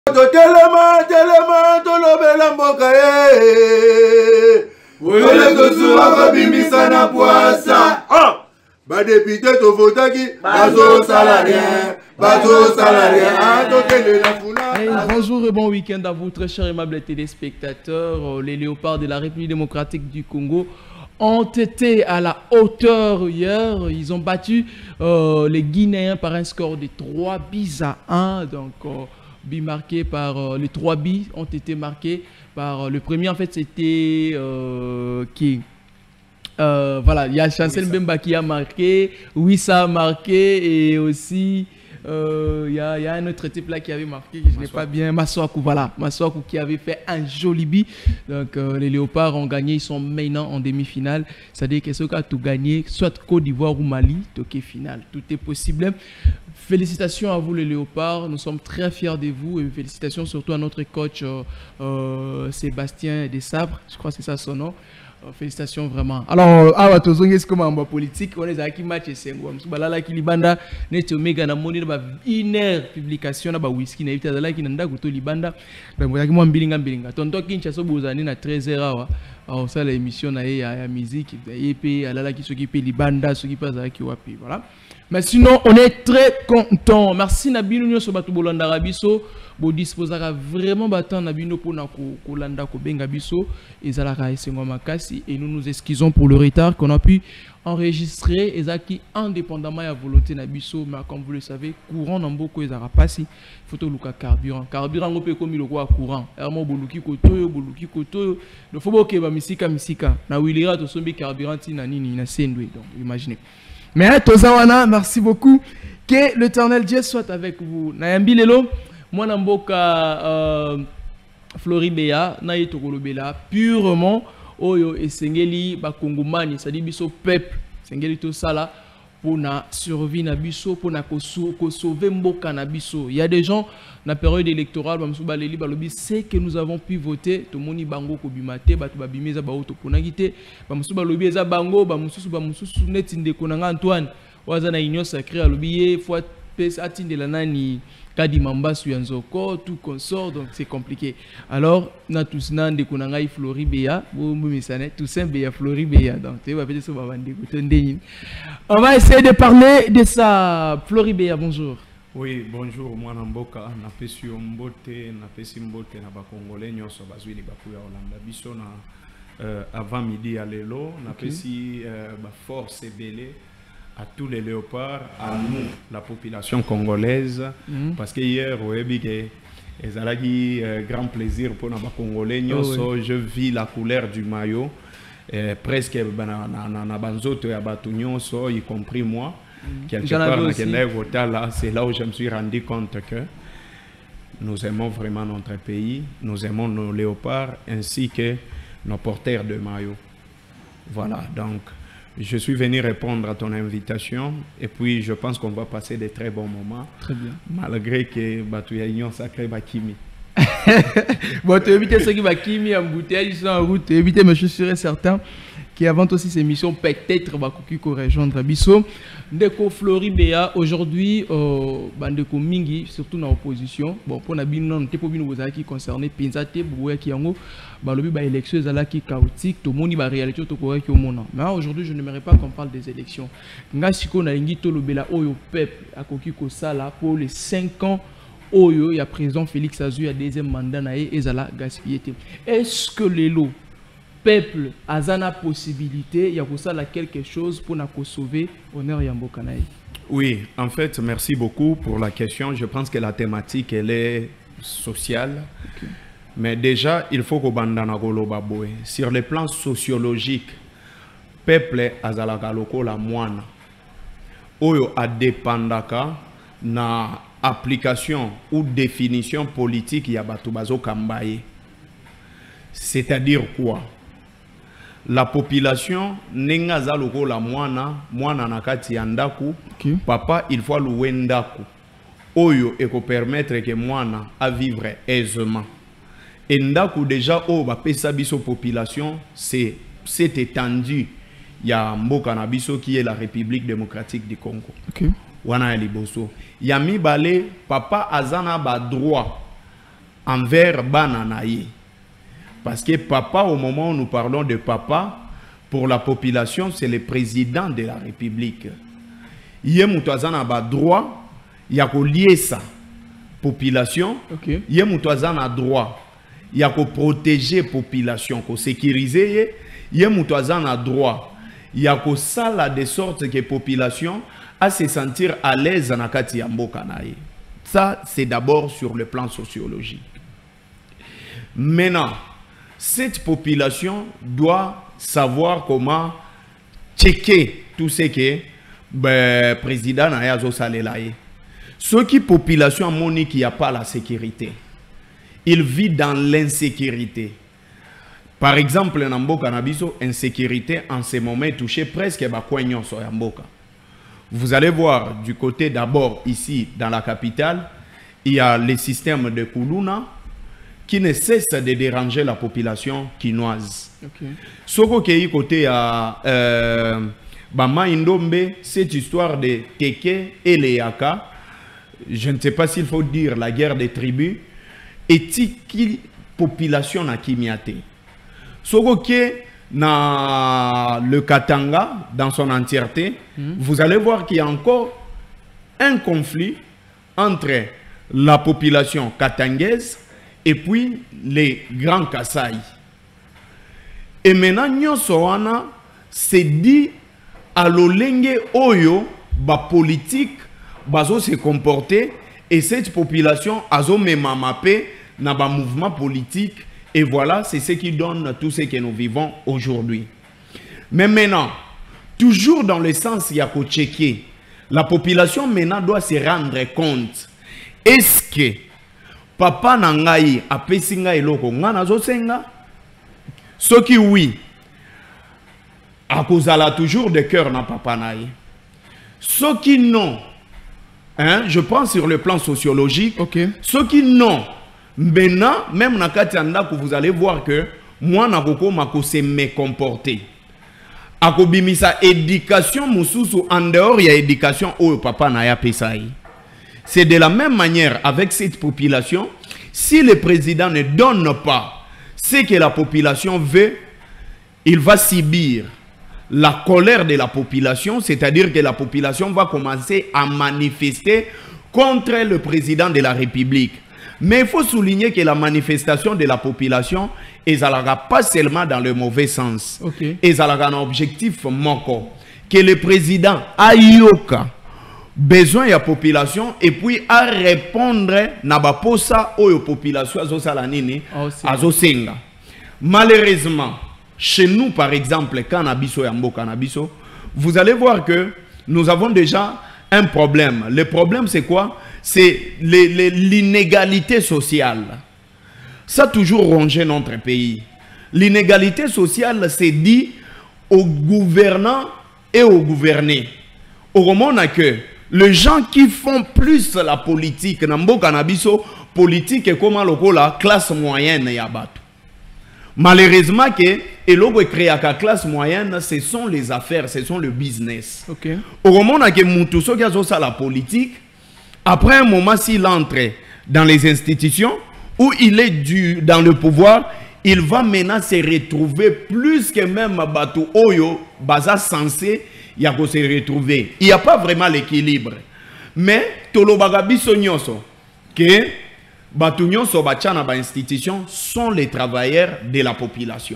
Telema, tolobela mboka Wele tosura kabimisa na poasa. Ba député to votaki, bazo salarien, bonjour et bon week-end à vous, très chers et aimables téléspectateurs. Les léopards de la République démocratique du Congo ont été à la hauteur hier. Ils ont battu les Guinéens par un score de 3-1. Donc, marqué par les 3 buts ont été marqués par le premier. En fait, c'était qui? Voilà, il y a Chancel Mbemba qui a marqué, Wissa a marqué et aussi il y a un autre type là qui avait marqué que je n'ai pas bien, Massoakou, voilà, Massoakou qui avait fait un joli but. Donc les Léopards ont gagné, ils sont maintenant en demi-finale. C'est-à-dire que ceux qui ont tout gagné, soit Côte d'Ivoire ou Mali, toqué finale. Tout est possible. Félicitations à vous les Léopards, nous sommes très fiers de vous et félicitations surtout à notre coach Sébastien Desabres, je crois que c'est ça son nom. Félicitations vraiment. Alors, à votre comme en politique, on est à qui match et c'est quoi. Là, qui libanda, net omega na moni na une heure publication na ba whisky na éviter là qui nanda goto libanda. Ben moi qui moi mbilinga. Tonto Kinshasa bozani na 13h awa. Alors ça l'émission na ya musique et puis alala qui s'occupe libanda, s'occupe za qui wapi, voilà. Mais sinon, on est très content. Merci Nabino Nyo Sobatu Bolanda Rabiso. Bo disposera vraiment battant Nabino pour na kolanda ko benga biso ezalaka esengo makasi et nous nous excusons pour le retard qu'on a pu enregistrer ezaki indépendamment ya volonté Nabiso, mais comme vous le savez, courant namboko ezara pasi photo luka carburant ngopé comme le quoi courant ermo boluki kotoyo le faut boke ba misika na wilira to sombi carburant na nini na sendwe, donc imaginez. Mais Tozawana, merci beaucoup. Que l'Éternel Dieu soit avec vous. Nayambi lelo, moi namboka Floribéa, naye tokolobela purement oyo esengeli ba kongomani, c'est-à-dire biso peuple, sengeli to sala pour na survie na biso, pour na ko sauver mboka na biso. Il y a des gens na période électorale bamsu baleli balobi c'est que nous avons pu voter to moni bango ko bimate batu babimeza ba auto konangite bamsu balobi eza bango bamususu neti ndeko nanga Antoine waza na union sacrée alobi fois pesa atindela nani kadi mambasu ya nzoko tout consort, donc c'est compliqué. Alors na tous na ndeko nanga Floribéa bo misane tout Saint-Béa Floribéa, donc tu vas peut-être so babande ko tondeni. On va essayer de parler de ça. Floribéa, bonjour. Oui, bonjour, moi Namboka, napesi mbote, napesi mbote na ba Congolais nyonso bazwili bakuya Olanda biso na avant midi à lelo, napesi ba force belé à tous les léopards, à nous, la population congolaise, parce que hier au Ebike, ezalaki grand plaisir pour na ba Congolais nyonso, je vis la couleur du maillot, presque na banzoto ya batu nyonso, y compris moi. Quelque part, c'est là où je me suis rendu compte que nous aimons vraiment notre pays, nous aimons nos léopards ainsi que nos porteurs de maillots. Voilà, donc je suis venu répondre à ton invitation et puis je pense qu'on va passer de très bons moments. Très bien. Malgré que Batouya Union Sacré Bakimi. Bon, tu évites ceux qui Bakimi en bouteille, ils sont en route, évitez, mais je suis sûr et certain qui avant aussi ces missions peut-être Bakuki ko rejoindre Bisso. Ndeko Floribéa aujourd'hui bandeko mingi surtout dans l'opposition. Bon pour na bino te po bino bozaki concerné Pinzate Bouya Kiango balobi ba élection ezalaki chaotique to moni ba réalité to ko ki omona. Mais aujourd'hui je n'aimerais pas qu'on parle des élections. Nga siko na lingi to lobela oyo peuple akoki ko sala pour les 5 ans oyo ya président Félix Azui a deuxième mandat na ezala gaspillé. Est-ce que les lots peuple azana possibilité il y a pour ça là quelque chose pour na sauver honneur Yamboka naï? Oui, en fait, merci beaucoup pour la question. Je pense que la thématique elle est sociale. Mais déjà, il faut qu'on bandana goloba boy. Sur le plan sociologique, peuple azalaka loko la moine. Oyo a dépendaka na application ou définition politique ya batu bazo kambaye. C'est-à-dire quoi? La population nenga za loko la mwana nakati ya ndaku, papa il faut louer ndaku oyo eko permettre que mwana a vivre aisément. Et ndaku déjà o ba pesa biso population c'est étendu ya mboka na biso qui est la République démocratique du Congo. Wana ya liboso ya mibale papa azana ba droit envers Bananaï. Parce que papa, au moment où nous parlons de papa, pour la population, c'est le président de la République. Il y a un droit, il y a lier sa population, il y a un droit, il y a protéger la population, sécuriser, il y a un droit, il y a ça de sorte que la population a se sentir à l'aise dans la mboka. Ça, c'est d'abord sur le plan sociologique. Maintenant, cette population doit savoir comment checker tout ce que le président n'a pas salé. Ceux qui population à Monique qui a pas la sécurité, il vit dans l'insécurité. Par exemple, en Mboka Nabiso, insécurité en ce moment touché presque Bakouignon sur Mboka. Vous allez voir du côté d'abord ici dans la capitale, il y a le système de Koulouna qui ne cesse de déranger la population quinoise. Soko qui est côté à Bama Indombe, cette histoire de Keke et les Yaka, je ne sais pas s'il faut dire la guerre des tribus, et qui population na Kimiate. Soko qui est dans le Katanga, dans son entièreté, vous allez voir qu'il y a encore un conflit entre la population katangaise et puis les grands Kasaï. Et maintenant, Nyosoana s'est dit à l'olenge oyo, ba politique, bazo se comporter, et cette population a zo memamapé na ba mouvement politique. Et voilà, c'est ce qui donne tout ce que nous vivons aujourd'hui. Mais maintenant, toujours dans le sens yako-tchéké, la population maintenant doit se rendre compte. Est-ce que papa nangaï a pesinga eloko ngana zosenga? Ce qui oui, à cause a toujours de cœur na papa naï. Ce qui non, hein, je prends sur le plan sociologique, ce qui non, maintenant, même dans Katianda, vous allez voir que moi, je sais me comporter. Akobimisa éducation, mususu, en dehors, il y a éducation, oh papa n'a pas ça. C'est de la même manière avec cette population. Si le président ne donne pas ce que la population veut, il va subir la colère de la population, c'est-à-dire que la population va commencer à manifester contre le président de la République. Mais il faut souligner que la manifestation de la population est pas seulement dans le mauvais sens. Et ça a un objectif moko. Que le président a besoin de la population et puis à répondre na baposa aux populations azosenga. Malheureusement, chez nous par exemple, Canabiso et Canabiso, vous allez voir que nous avons déjà un problème. Le problème c'est quoi? C'est l'inégalité sociale. Ça a toujours rongé notre pays. L'inégalité sociale, c'est dit aux gouvernants et aux gouvernés. Au moment que les gens qui font plus la politique, politique est comme la classe moyenne. Malheureusement, la classe moyenne, ce sont les affaires, ce sont le business. Au moment que Moutousso qui a la politique, après un moment, s'il entre dans les institutions où il est dans le pouvoir, il va maintenant se retrouver plus que même Batou Oyo, Baza censé, il y a se retrouver. Il n'y a pas vraiment l'équilibre. Mais, Tolobagabi Sonyoso, que Batou Nyonso Bachana ba institution sont les travailleurs de la population.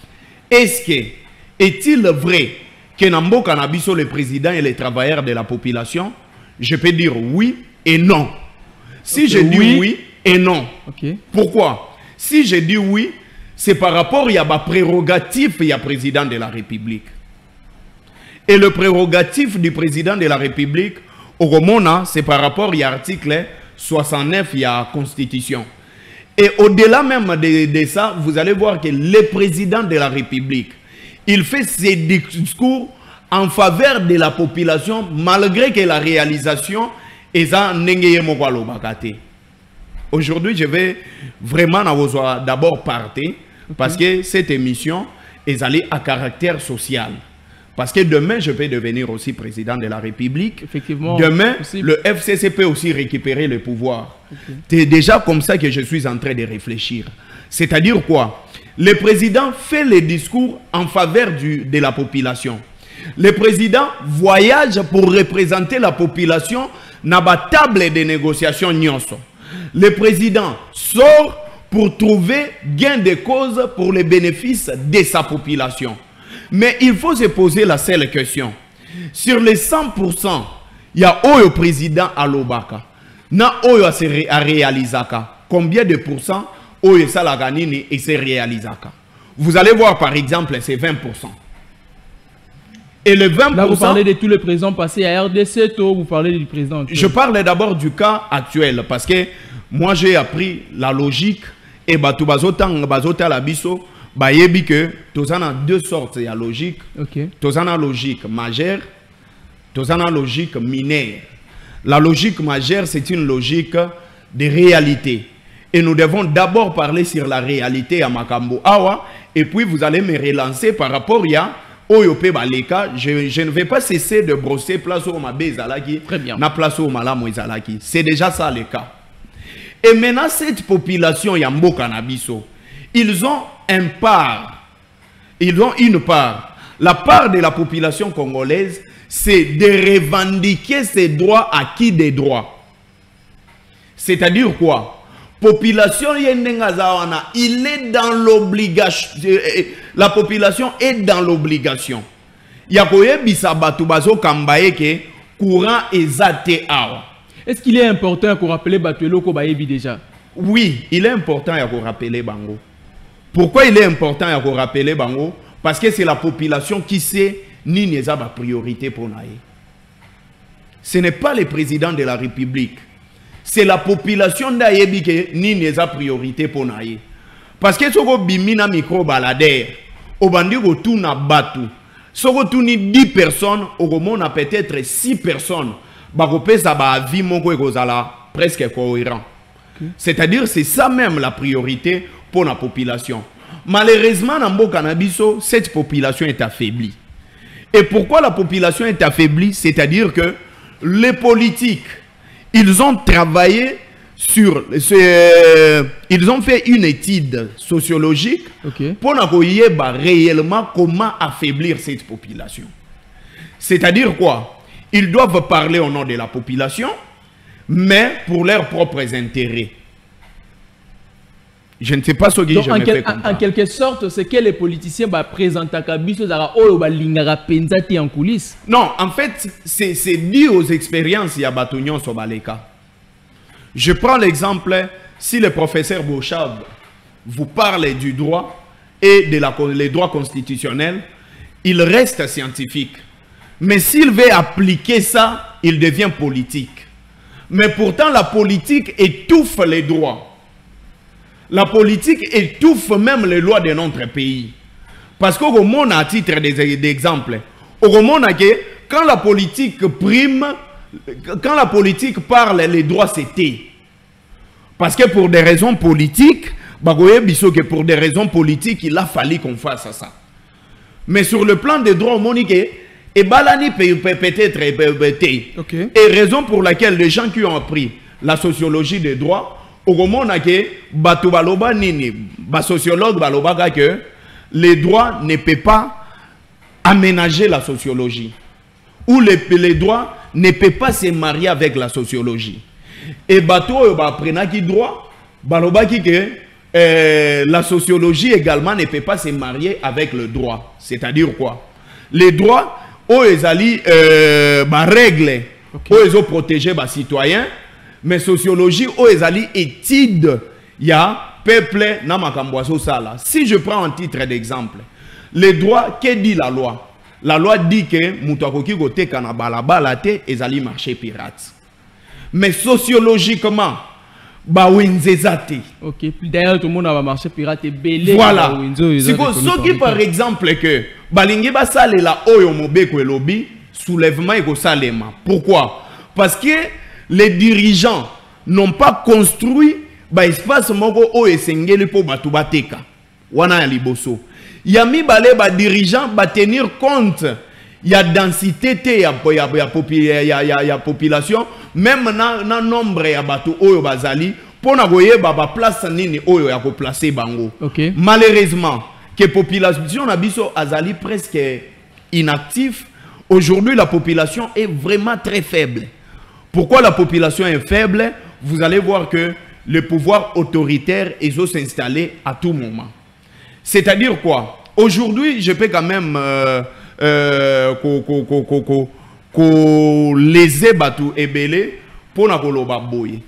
Est-il vrai que Nambo Kanabiso, le président et les travailleurs de la population? Je peux dire oui et non. Si je dis oui et non. Pourquoi? Si je dis oui, c'est par rapport à ma prérogative, il y a président de la République. Et le prérogatif du président de la République, au Romona, c'est par rapport à l'article 69, il y a la Constitution. Et au-delà même de ça, vous allez voir que le président de la République, il fait ses discours en faveur de la population, malgré que la réalisation est en Nengeye Bakate. Aujourd'hui, je vais vraiment d'abord partir, parce que cette émission est allée à caractère social. Parce que demain, je peux devenir aussi président de la République. Effectivement. Demain, Possible. le FCC peut aussi récupérer le pouvoir. C'est déjà comme ça que je suis en train de réfléchir. C'est-à-dire quoi? Le président fait les discours en faveur de la population. Le président voyage pour représenter la population dans la table de négociation nyonso. Le président sort pour trouver gain de cause pour les bénéfices de sa population. Mais il faut se poser la seule question. Sur les 100%, il y a le président à l'Obaka. Na oyo a réalisaka. Combien de pourcents oyo salaganini et se réalisaka? Vous allez voir par exemple, c'est 20%. Et le 20%... Là, vous parlez de tous les présidents passés à RDC, ou vous parlez du président actuel? Je parle d'abord du cas actuel, parce que moi j'ai appris la logique, et batu bazota la biso, bayebi que tous en a deux sortes de logique. Okay. Tous en a logique majeure, tous en a logique mineure. La logique majeure, c'est une logique de réalité. Et nous devons d'abord parler sur la réalité à Makambo Awa, et puis vous allez me relancer par rapport à Oyope Baleka. Je ne vais pas cesser de brosser place au Mabé Zalaki. Très bien. Na place au Malamou Zalaki. C'est déjà ça le cas. Et maintenant, cette population Yambo Kanabiso, ils ont un part. Ils ont une part. La part de la population congolaise, c'est de revendiquer ses droits acquis des droits. C'est-à-dire quoi? Population Yendengazawana, il est dans l'obligation. La population est dans l'obligation. Yakoye bisabatu bazo kambaye ke courant ezate awa. Est-ce qu'il est important qu'on rappelle Batuelo Kobayebi déjà? Oui, il est important de rappeler Bango. Pourquoi il est important de rappeler Bango? Parce que c'est la population qui sait ni n'est pas priorité pour naïe. Ce n'est pas le président de la République. C'est la population d'Ayebi qui ni n'est pas priorité pour naïe. Parce que si on bimina micro balader, au bandi go tout na batu. Si on tourne 10 personnes, on a peut-être 6 personnes. Ça va vivre presque cohérent. C'est-à-dire c'est ça même la priorité pour la population. Malheureusement, dans le Canabiso, cette population est affaiblie. Et pourquoi la population est affaiblie? C'est-à-dire que les politiques, ils ont travaillé sur... ils ont fait une étude sociologique pour voir réellement comment affaiblir cette population. C'est-à-dire quoi? Ils doivent parler au nom de la population, mais pour leurs propres intérêts. Je ne sais pas ce que je me fais comprendre. En quelque sorte, c'est que les politiciens présentent en coulisses. Non, en fait, c'est dû aux expériences de Batunion Sobaleka. Je prends l'exemple, si le professeur Bouchab vous parle du droit et des droits constitutionnels, il reste scientifique. Mais s'il veut appliquer ça, il devient politique. Mais pourtant, la politique étouffe les droits. La politique étouffe même les lois de notre pays. Parce qu'au monde, à titre d'exemple, au monde, quand la politique prime, quand la politique parle, les droits c'était. Parce que pour des raisons politiques, pour des raisons politiques, il a fallu qu'on fasse ça. Mais sur le plan des droits, et balani peut-être et raison pour laquelle les gens qui ont appris la sociologie des droits au moment que sociologue baloba que les droits ne peuvent pas aménager la sociologie ou les droits ne peuvent pas se marier avec la sociologie et bato prena qui droit baloba que la sociologie également ne peut pas se marier avec le droit. C'est-à-dire quoi? Les droits ezali règles ont protégé les citoyens, mais sociologie ezali étude ya peuple na makamboaso sala. Si je prends un titre d'exemple, les droits, que dit la loi? La loi dit que mutakoki gote kana balabala te ezali marché pirate. Mais sociologiquement ok, d'ailleurs tout le monde va marcher pirate et belé. Voilà. C'est pour ceux qui par exemple que balingi basale la oyo mobeko elobi soulèvement et salema. Pourquoi? Parce que les dirigeants n'ont pas construit espace moko o esengeli po batu bateka. Wana ya liboso. Yami bale ba dirigeants ba tenir compte il y a densité, il y a population, même dans le nombre de bateaux oyo bazali, pour n'avoir ba place nini oyo ya ko placer bango. Okay. Malheureusement, que population nabiso azali presque inactif. Aujourd'hui, la population est vraiment très faible. Pourquoi la population est faible? Vous allez voir que le pouvoir autoritaire est s'installer à tout moment. C'est-à-dire quoi? Aujourd'hui, je peux quand même léser Batou et Belé pour na koloba boye.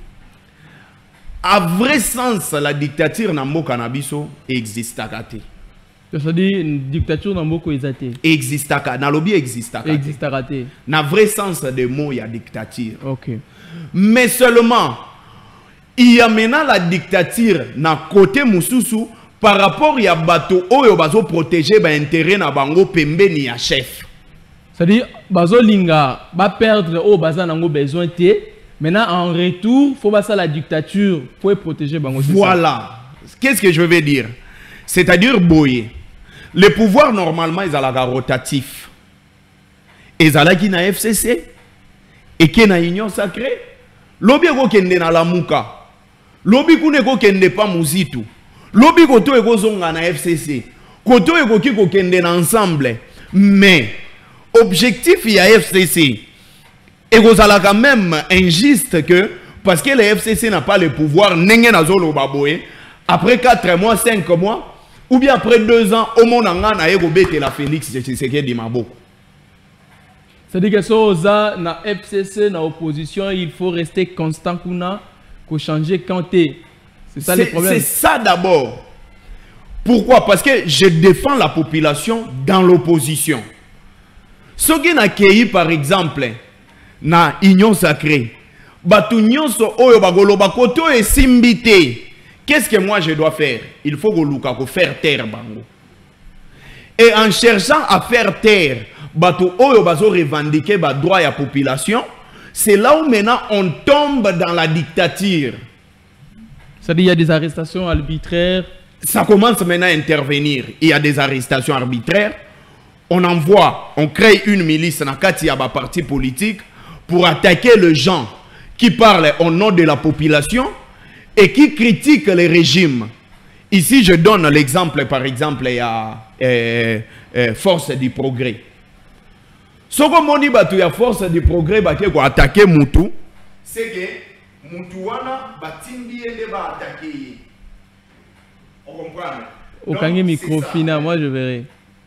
À vrai sens, la dictature na mboka na biso existe à côté. C'est-à-dire une dictature dans beaucoup existe. Existe à côté. Na lobby existe à côté. Existe à côté. Na vrai sens des mots, il y a dictature. Ok. Mais seulement, il y a maintenant la dictature na côté mususu par rapport à bateau oyo bazo protéger ba intérêt na bango pembeni ya chef. C'est-à-dire bazo linga ba perdre au bazan nango besoin té. Maintenant en retour, faut passer la dictature pour protéger bango. Voilà. Qu'est-ce que je veux dire? C'est-à-dire boye. Le pouvoir normalement ils ont rotatif. Ils ont qui na FCC et qui na union sacrée. Lobi ko kende na lamuka. Lobi kune ko kende pa muzitu. Lobi koto eko zonga na FCC. Koto eko kiko kende na ensemble. Mais objectif ya FCC eko zala quand même injuste que parce que le FCC n'a pas le pouvoir nenge na zolo baboye après 4 mois 5 mois ou bien après 2 ans au monde na eko bete la Félix Tshisekedi Maboko. C'est-à-dire que ça na FCC na opposition, il faut rester constant pour changer quand t'es. C'est ça le problème. C'est ça d'abord. Pourquoi? Parce que je défends la population dans l'opposition. Ce qui n'a accueilli par exemple na union sacrée. Batu nyonso oyo bagolo bakoto et simbité. Qu'est-ce que moi je dois faire? Il faut que faire taire bango. Et en cherchant à faire taire batu oyo bazo revendiquer ba droit à la population, c'est là où maintenant on tombe dans la dictature. C'est-à-dire il y a des arrestations arbitraires. Ça commence maintenant à intervenir. Il y a des arrestations arbitraires. On envoie, on crée une milice dans le parti politique pour attaquer les gens qui parlent au nom de la population et qui critiquent les régimes. Ici, je donne l'exemple, par exemple, il y a Force du Progrès. Ce qu'on dit, il y a Force du Progrès qui a attaqué Moutou, c'est que Moutouana batindi et va attaquer. On comprend? Aucun micro final, moi je verrai.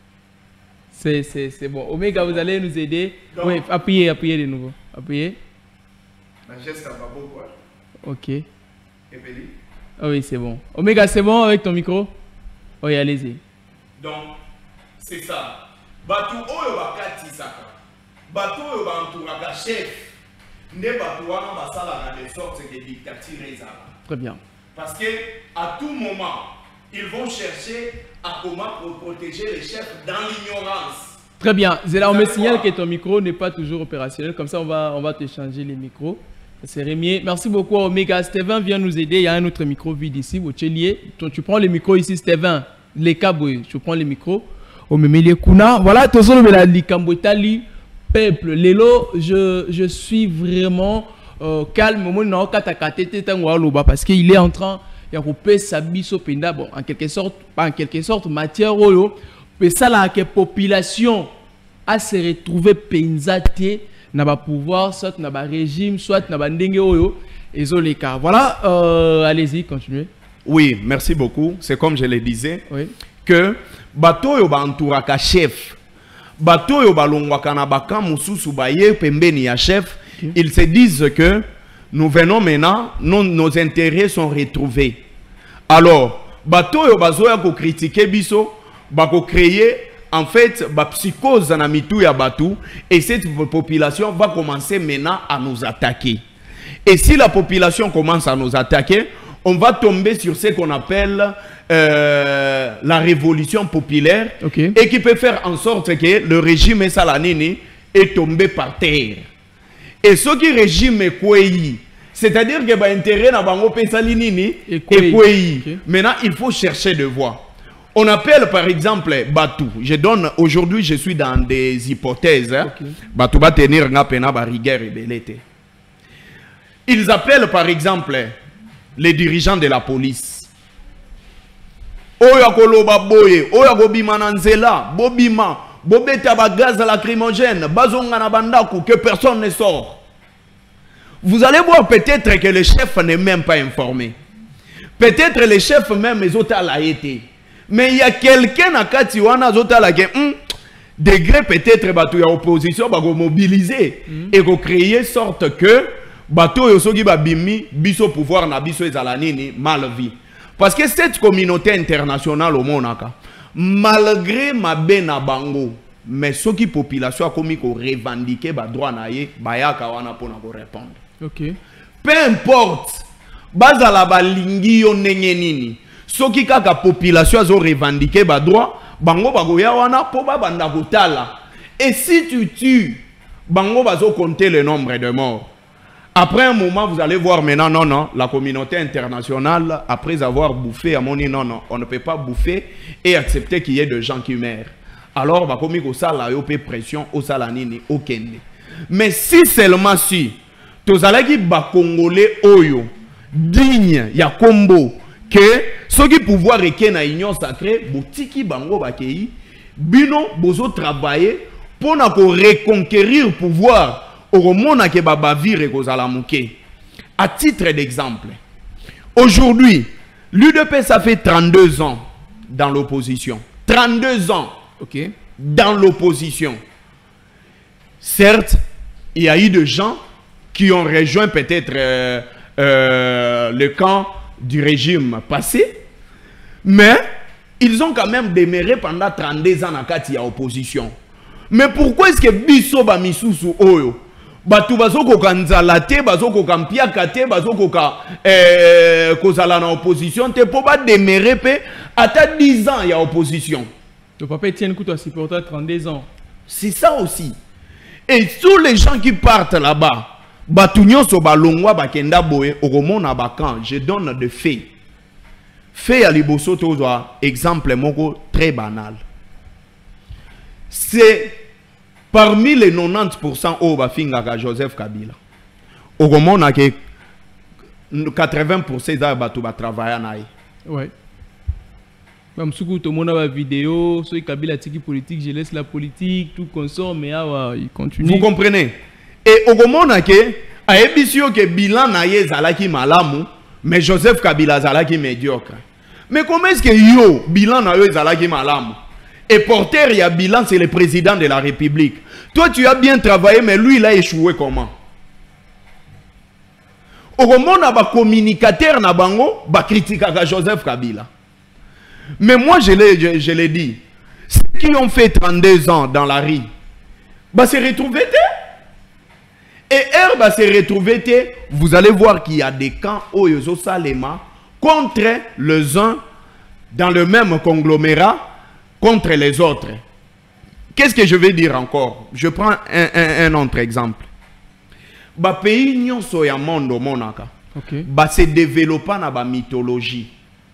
C'est bon. Omega, vous allez nous aider. Donc, oui, appuyez de nouveau. Appuyez. La geste à Babo, quoi. Ok. Ah oui, c'est bon. Omega, c'est bon avec ton micro? Oui, allez-y. Donc, c'est ça. Batou oyo bakati saka. Batou oyo bantouraka chef. Ne batou wana basala na de sorte que dictature ezala. Très bien. Parce que à tout moment, ils vont chercher à comment protéger les chefs dans l'ignorance. Très bien. Zéla, on me signale que ton micro n'est pas toujours opérationnel. Comme ça, on va te changer les micros. C'est Rémi. Merci beaucoup, Omega. Steven vient nous aider. Il y a un autre micro vide ici. Tu prends le micro ici, Steven. Les câbles, tu prends le micro. Voilà, tout ça, la Likambotali, peuple. Lélo, je suis vraiment calme. Parce qu'il est en train de couper sa biso penda. Bon, en quelque sorte, pas en quelque sorte, matière oyo. Mais ça, la population a se retrouver penzate. N'a pas pouvoir, soit n'a pas régime, soit n'a pas ndenge oyo. Voilà, allez-y, continuez. Oui, merci beaucoup. C'est comme je le disais, oui, que bato yo ba entouraka chef, bato yo ba longwaka na baka mususu baye pembeni ya chef, okay, ils se disent que nous venons maintenant, nos intérêts sont retrouvés. Alors, bato yo bazoya ko critiquer biso, ba ko créer en fait ba psychose na mitou ya batou, et cette population va commencer maintenant à nous attaquer. Et si la population commence à nous attaquer, on va tomber sur ce qu'on appelle la révolution populaire, okay, et qui peut faire en sorte que le régime Salanini est tombé par terre. Et ce qui régime est quoi? C'est-à-dire que l'intérêt n'a pas et quoi. Maintenant, il faut chercher de voix. On appelle par exemple Batou. Aujourd'hui, je suis dans des hypothèses. Hein. Okay. Batou va tenir nga pena ba rigueur et belete. Ils appellent par exemple les dirigeants de la police. Oya koloba boye, oya gobima nanzela, bobima, bobeta ba gaz lacrymogène, bazonga na bandaku, que personne ne sort. Vous allez voir peut-être que le chef n'est même pas informé. Peut-être le chef même les autres l'a été. Mais il y a quelqu'un à Katiwana Zotala qui degré peut-être bateau ya opposition va mobiliser et créer sorte que bateau yosogi babimi biso pouvoir na biso ezalanini mal vie. Parce que cette communauté internationale au Monaka, malgré ma bena bango, mais ce qui population a commis ko revendiquer ba droit na ye bayaka wana pona ko répondre. OK. Peu importe bazala balingi yo ndenge nini. Soki kaka population a revendiqué ba droit, bango bagoya wana po ba banda kotala. Et si tu tues, bango bazo compter le nombre de morts. Après un moment, vous allez voir maintenant, non, la communauté internationale, après avoir bouffé, a mon dit non, on ne peut pas bouffer et accepter qu'il y ait des gens qui meurent. Alors, bah comme au sala yo pe pression au salanini au kende. Mais si seulement si tozalaki ba congolais oyo digne ya kombo que ceux qui pouvoir eke na union sacrée botiki bango bakei bino bozo travailler pour na ko reconquérir pouvoir au monde ke babavire kozala muke. À titre d'exemple, aujourd'hui l'UDP ça fait 32 ans dans l'opposition. 32 ans, OK, dans l'opposition. Certes, il y a eu des gens qui ont rejoint peut-être le camp du régime passé, mais ils ont quand même demeuré pendant 32 ans dans la opposition. Mais pourquoi est-ce que biso ba misusu oyo batu bazoko kanzalate bazoko kampia kate bazoko ka kozala na opposition te po ba demeurer pe ata 10 ans ya opposition. Le papa Etienne Koutou a supporté 32 ans. C'est ça aussi. Et tous les gens qui partent là-bas, Batunyo so balongwa bakenda boye okomona bakan, je donne des faits. Fait à liboso tozoa exemple moko très banal. C'est parmi les 90% au bafingaka Joseph Kabila. Okomona ke 80% za batu ba travailler naï. Ouais. Même si tout le monde a la vidéo, ceux qui Kabila tiki politique, je laisse la politique, tout consort, mais il continue. Vous comprenez? Et au moment que a ébisio que bilan na ye zalaki malamu, mais Joseph Kabila zalaki médiocre. Mais comment est-ce que yo bilan na ye zalaki malamu? Et porteur il y a bilan c'est le président de la République. Toi tu as bien travaillé mais lui il a échoué comment? Au moment na ba communicateur na bango ba critiquer Joseph Kabila. Mais moi je l'ai dit, ceux qui ont fait 32 ans dans la rue, bah se retrouver. Et R va se retrouver, vous allez voir qu'il y a des camps au Yozo Salema contre les uns dans le même conglomérat contre les autres. Qu'est-ce que je vais dire encore? Je prends un autre exemple. Ba pays nyonso ya mondo monaka. Okay. Ba se développa na ba mythologie.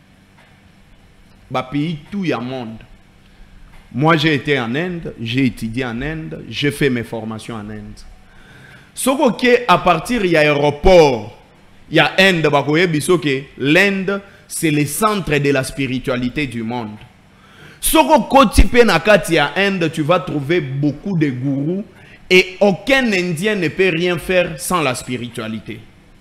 Ba pays tout ya monde. Moi j'ai été en Inde, j'ai étudié en Inde, j'ai fait mes formations en Inde. Sauf que à partir il y a aéroport, il y a Inde, l'Inde c'est le centre de la spiritualité du monde. Sauf que nakati ya Inde, tu vas trouver beaucoup de gourous et aucun Indien ne peut rien faire sans la spiritualité.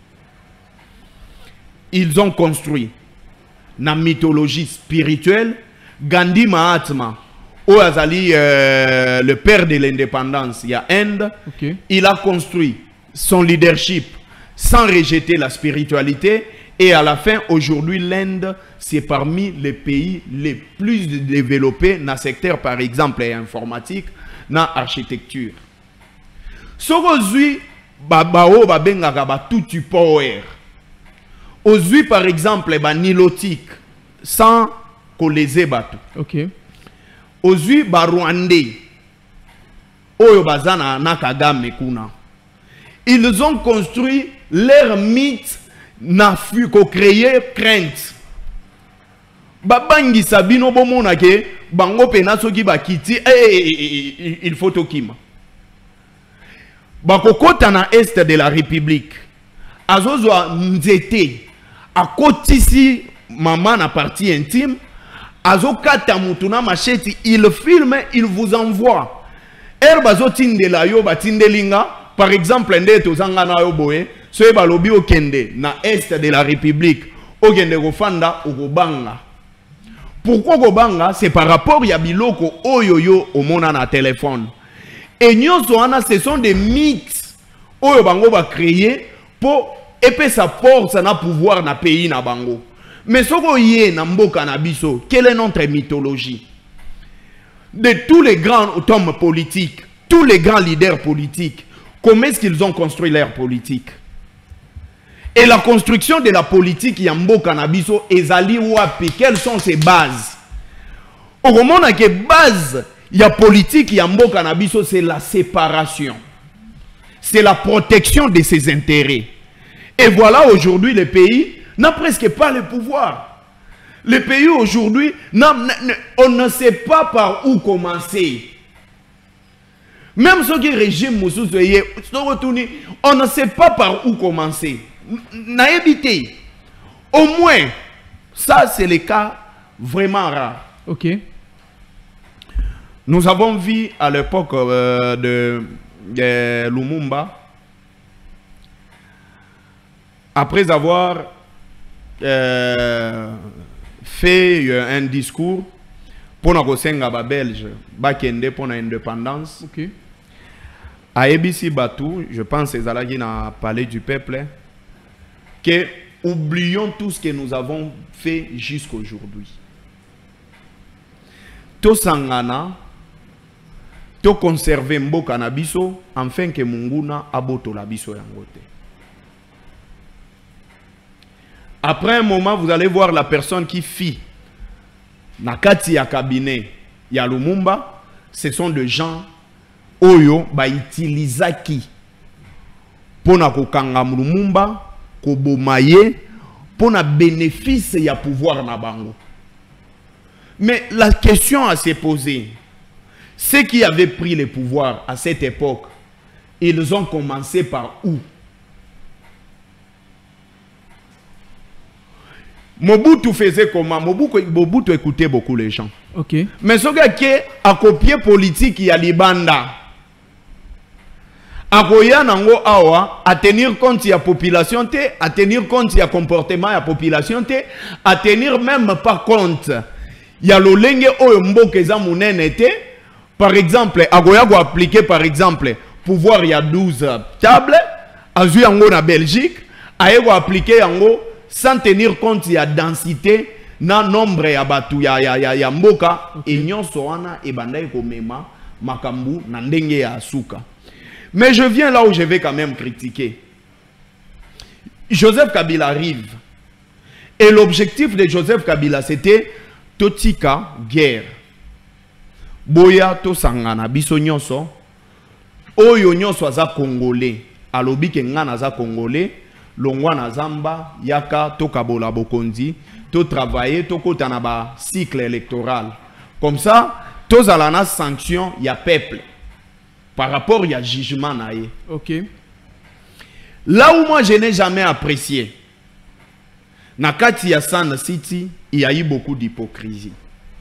Ils ont construit la mythologie spirituelle. Gandhi Mahatma, le père de l'indépendance, il y a Inde, okay. Il a construit son leadership sans rejeter la spiritualité et à la fin, aujourd'hui, l'Inde, c'est parmi les pays les plus développés dans le secteur, par exemple, informatique, dans l'architecture. Ce qu'aujourd'hui, tout tu power. Aujourd'hui, par exemple, nilotique, sans qu'on les ait battus. Okay. Aujourd'hui, Rwandais, Oyo Bazana Nakagame Kuna. Ils ont construit leur mythe, n'a fu qu'on créé crainte. babangi sabino bomona ke bango pena soki bakiti il faut tokima bakokota na est de la République azozwa nzete akotisi maman na partie intime azokata mutuna macheti il filme il vous envoie herbazo tindela yo batindelinga par exemple nde tozanga na yo boye so e balobi okende na est de la République okende kofanda okobanga. Pourquoi Gobanga? C'est par rapport à biloko oyoyo au monde na téléphone. Et nous, ce sont des mythes oyo bango va créer pour épée sa force na pouvoir na pays na bango. Mais ce qu'on y est na mboka na biso, quelle est notre mythologie? De tous les grands hommes politiques, tous les grands leaders politiques, comment est-ce qu'ils ont construit leur politique? Et la construction de la politique Yambo Cannabiso ezali wapi, quelles sont ses bases? Au moment où la base la politique Yambo Cannabiso, c'est la séparation, c'est la protection de ses intérêts. Et voilà, aujourd'hui le pays n'a presque pas le pouvoir. Le pays aujourd'hui, on ne sait pas par où commencer. Même ceux qui régiment, on ne sait pas par où commencer. Naïbité. Au moins, ça c'est le cas vraiment rare. Ok. Nous avons vu à l'époque de Lumumba, après avoir fait un discours pour la Belge, pour l'indépendance. Ok. À ABC Batou, je pense que c'est Zalagi n'a parlé du peuple, que oublions tout ce que nous avons fait jusqu'à aujourd'hui. To sangana, to conserver mboka na biso, afin que munguna aboto la biso yangote. Après un moment, vous allez voir la personne qui fit nakati ya cabinet ya Lumumba, ce sont des gens oyo ba utilisaki pona kokanga Lumumba kobomaye pona bénéfice ya pouvoir na bango. Mais la question à se poser, ceux qui avaient pris le pouvoir à cette époque, ils ont commencé par où? Mobutu faisait comment? Mobutu écoutait beaucoup les gens. Ok. Mais ce gars qui a copié politique, il y a Libanda. Akoya nango awa, à tenir compte de la population, à tenir compte du comportement de la population, à tenir même pas compte. Il y a le lenge oyombo keza munene te. Par exemple, akoya go appliquer par exemple pouvoir il y a 12 tables, azu yango na Belgique, aye go appliquer yango sans tenir compte de la densité na nombre ya batu ya mboka et nyonso wana e bandai ko mema makambu na ndenge ya asuka. Mais je viens là où je vais quand même critiquer. Joseph Kabila arrive. Et l'objectif de Joseph Kabila, c'était Totika guerre. Boya to sangana biso nyonso. Oyo nyonso aza Congolais. Alobi ke ngana aza Congolais. Longwa na zamba. Yaka to kabola bokondi. To travailler. To kota na ba cycle électoral. Comme ça, to zalana sanction ya peuple. Par rapport à jugement naïe. Ok. Là où moi je n'ai jamais apprécié, Nakati Yasan City, il y a eu beaucoup d'hypocrisie.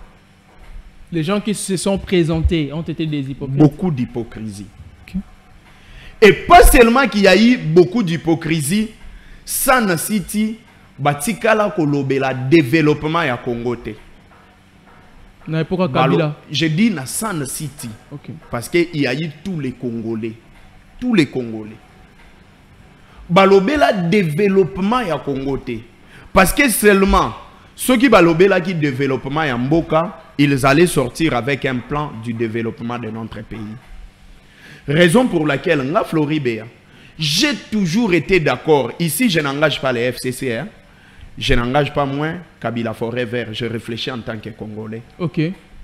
Les gens qui se sont présentés ont été des hypocrites. Beaucoup d'hypocrisie. Okay. Et pas seulement qu'il y a eu beaucoup d'hypocrisie, San City, Batikala Kolobela, développement ya Congote. Pourquoi Kabila? Je dis na San City. Okay. Parce qu'il y a eu tous les Congolais. Tous les Congolais. Balobela développement ya Congote. Parce que seulement ceux qui balobela qui développement ya Mboka, ils allaient sortir avec un plan du développement de notre pays. Raison pour laquelle, nga Floribéa, j'ai toujours été d'accord. Ici, je n'engage pas les FCC. Hein. Je n'engage pas moins Kabila Forever. Je réfléchis en tant que Congolais. Ok.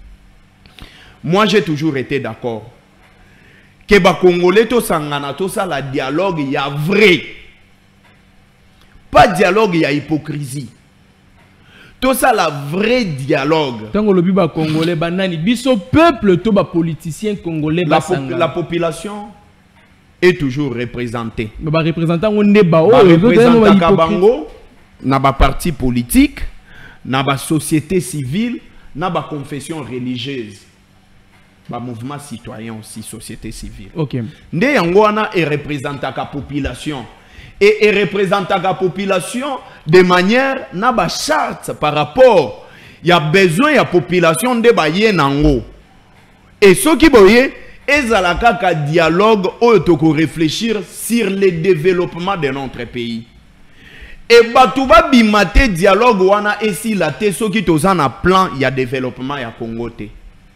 Moi, j'ai toujours été d'accord. Que ba Congolais to sangana to ça la dialogue il y a vrai. Pas dialogue il y a hypocrisie. tout ça la vrai dialogue. Tant que le biba congolais banani biso peuple to ba politicien congolais la population est toujours représentée. Ba représentant on débat représentant Kabango na ba parti politique, na ba société civile, na ba confession religieuse. Ba mouvement citoyen aussi société civile. OK. Nde yango wana e représente la population. Et représente la population de manière na ba charte par rapport il y a besoin de la population de ba yenango. Et ce qui boye ezalaka ka dialogue ou toko réfléchir sur le développement de notre pays. Et batouba bimate dialogue wana esi la te ce qui tozana plan il y a développement ya Congo te.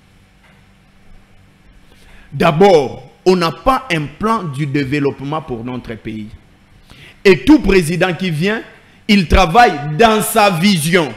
D'abord, on n'a pas un plan du développement pour notre pays. Et tout président qui vient, il travaille dans sa vision.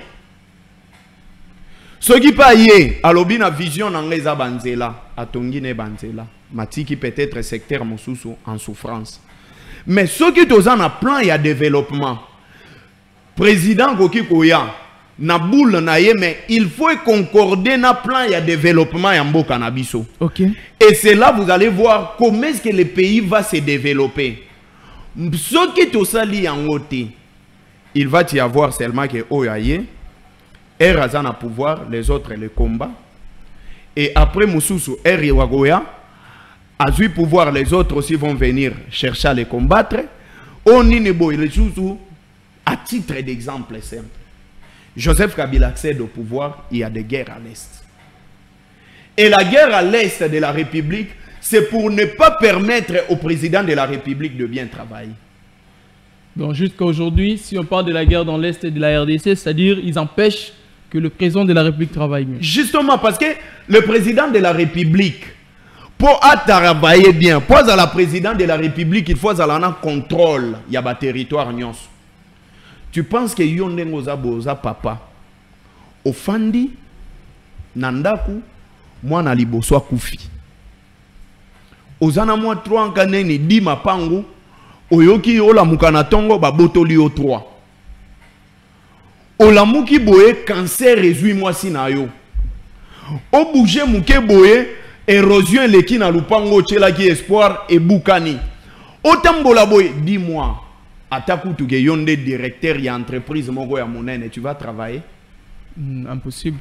Ce qui paye, alors bien la vision n'engage banzela, atongine banzela, matiki peut-être secteur mosusu en souffrance. Mais ce qui est en plan, il y a développement. Président Goki Koya, na boule na ye, mais il faut concorder na plan, il y a développement en mboka na biso. OK. Et c'est là vous allez voir comment est-ce que le pays va se développer. Ce qui est au sali en côté, il va y avoir seulement que Oyaye, Erazan a pouvoir, les autres les combats. Et après Moussousou, Wagoya, a eu pouvoir, les autres aussi vont venir chercher à les combattre. Oninebo et les Zouzou, à titre d'exemple simple. Joseph Kabila accède au pouvoir, il y a des guerres à l'Est. Et la guerre à l'Est de la République, c'est pour ne pas permettre au président de la République de bien travailler. Donc jusqu'à aujourd'hui, si on parle de la guerre dans l'Est de la RDC, c'est-à-dire ils empêchent que le président de la République travaille mieux. Justement, parce que le président de la République, pour travailler bien, pour être la président de la République, il faut avoir un contrôle. Il y a un territoire. Tu penses que Yonde Boza papa, au Fandi, Nandaku, moi na liboso Koufi. Ozana moi 3 kaneni di mapangu oyoki ola mukana tongo ba botoli o 3 ola muki boye cancer résuit moi sinayo o bouger muke boye érosion leki na lupango tchela ki espoir et bukani otambola boye dis-moi atakutu ke yonde directeur ya entreprise moko ya monene tu vas travailler impossible.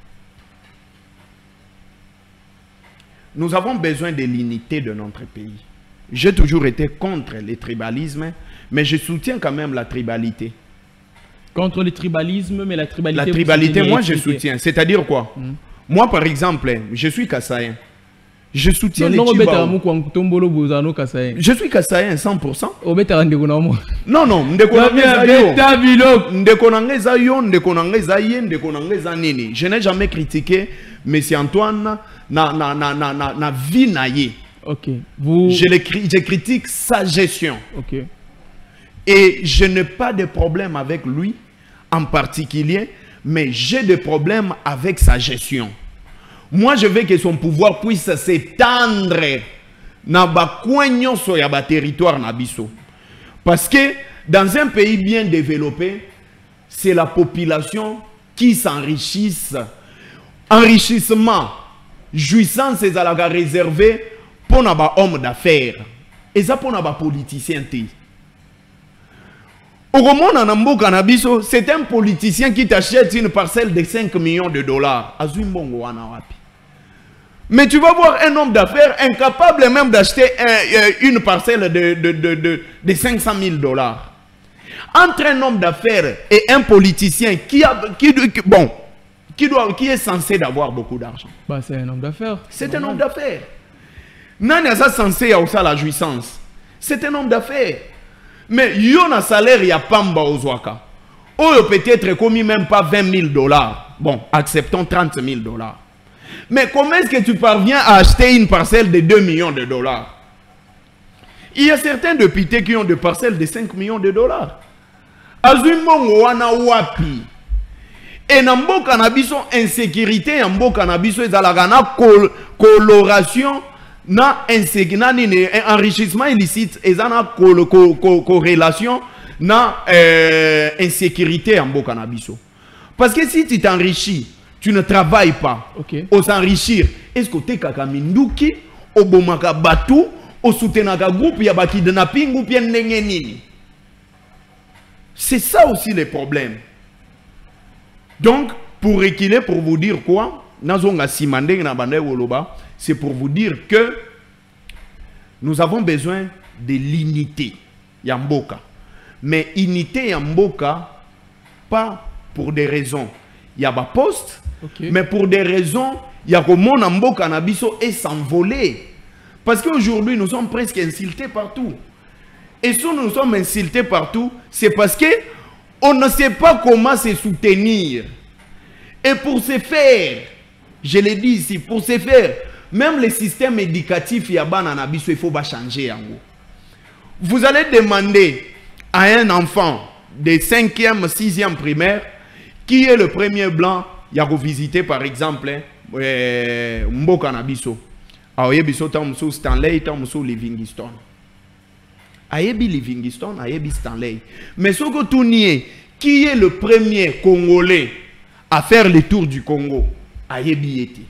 Nous avons besoin de l'unité de notre pays. J'ai toujours été contre le tribalisme, mais je soutiens quand même la tribalité. Contre le tribalisme, mais la tribalité... La tribalité, moi je soutiens. C'est-à-dire quoi? Moi par exemple, je suis Kassaïen. Je soutiens les Tchibao. Je suis Kassaïen 100%. Non, non. Je n'ai jamais critiqué M. Antoine na vie naïe. Ok. Je critique sa gestion. Ok. Et je n'ai pas de problème avec lui en particulier, mais j'ai des problèmes avec sa gestion. Moi, je veux que son pouvoir puisse s'étendre dans le territoire nabiso. Parce que dans un pays bien développé, c'est la population qui s'enrichisse. Enrichissement, jouissance est réservée pour les hommes d'affaires. Et ça pour les politiciens. Au Roman, c'est un politicien qui t'achète une parcelle de 5 millions de dollars. Mais tu vas voir un homme d'affaires incapable même d'acheter une parcelle de 500 000 dollars. Entre un homme d'affaires et un politicien qui est censé avoir beaucoup d'argent. Bah, c'est un homme d'affaires. C'est un homme d'affaires. Nani est censé avoir la jouissance. C'est un homme d'affaires. Mais il y a un salaire, il y a Pamba aux Ouaka. Ou peut-être commis même pas 20 000 dollars. Bon, acceptons 30 000 dollars. Mais comment est-ce que tu parviens à acheter une parcelle de 2 millions de dollars? Il y a certains députés qui ont des parcelles de 5 millions de dollars. Azumongo wana wapi. Et dans le cannabis, insécurité, dans le cannabis, il y a une coloration, enrichissement illicite, il y a une corrélation, insécurité dans le cannabis. Parce que si tu t'enrichis, tu ne travailles pas. Au s'enrichir, est-ce que tu es kakaminduki, au bomaka batu, au soutenaka groupe, ya baki de napping ou bien nengenini. C'est ça aussi le problème. Donc, pour équilibrer, pour vous dire quoi, c'est pour vous dire que nous avons besoin de l'unité Yamboka. Mais unité Yamboka, pas pour des raisons. Il y a des postes, mais pour des raisons, il y a que mon Mboka Nabiso est s'envoler. Parce qu'aujourd'hui, nous sommes presque insultés partout. Et si nous sommes insultés partout, c'est parce que on ne sait pas comment se soutenir. Et pour ce faire, je l'ai dit ici, pour ce faire, même le système éducatif, il faut changer. Vous allez demander à un enfant de 5e, 6e primaire, qui est le premier blanc, il a visité par exemple Mboka Nabiso. Ayebiso Tamso Stanley, Tamso Livingstone. Ayebi Livingstone, Ayebi Stanley. Mais ce que tout nier, qui est le premier Congolais à faire le tour du Congo? Ayebi était.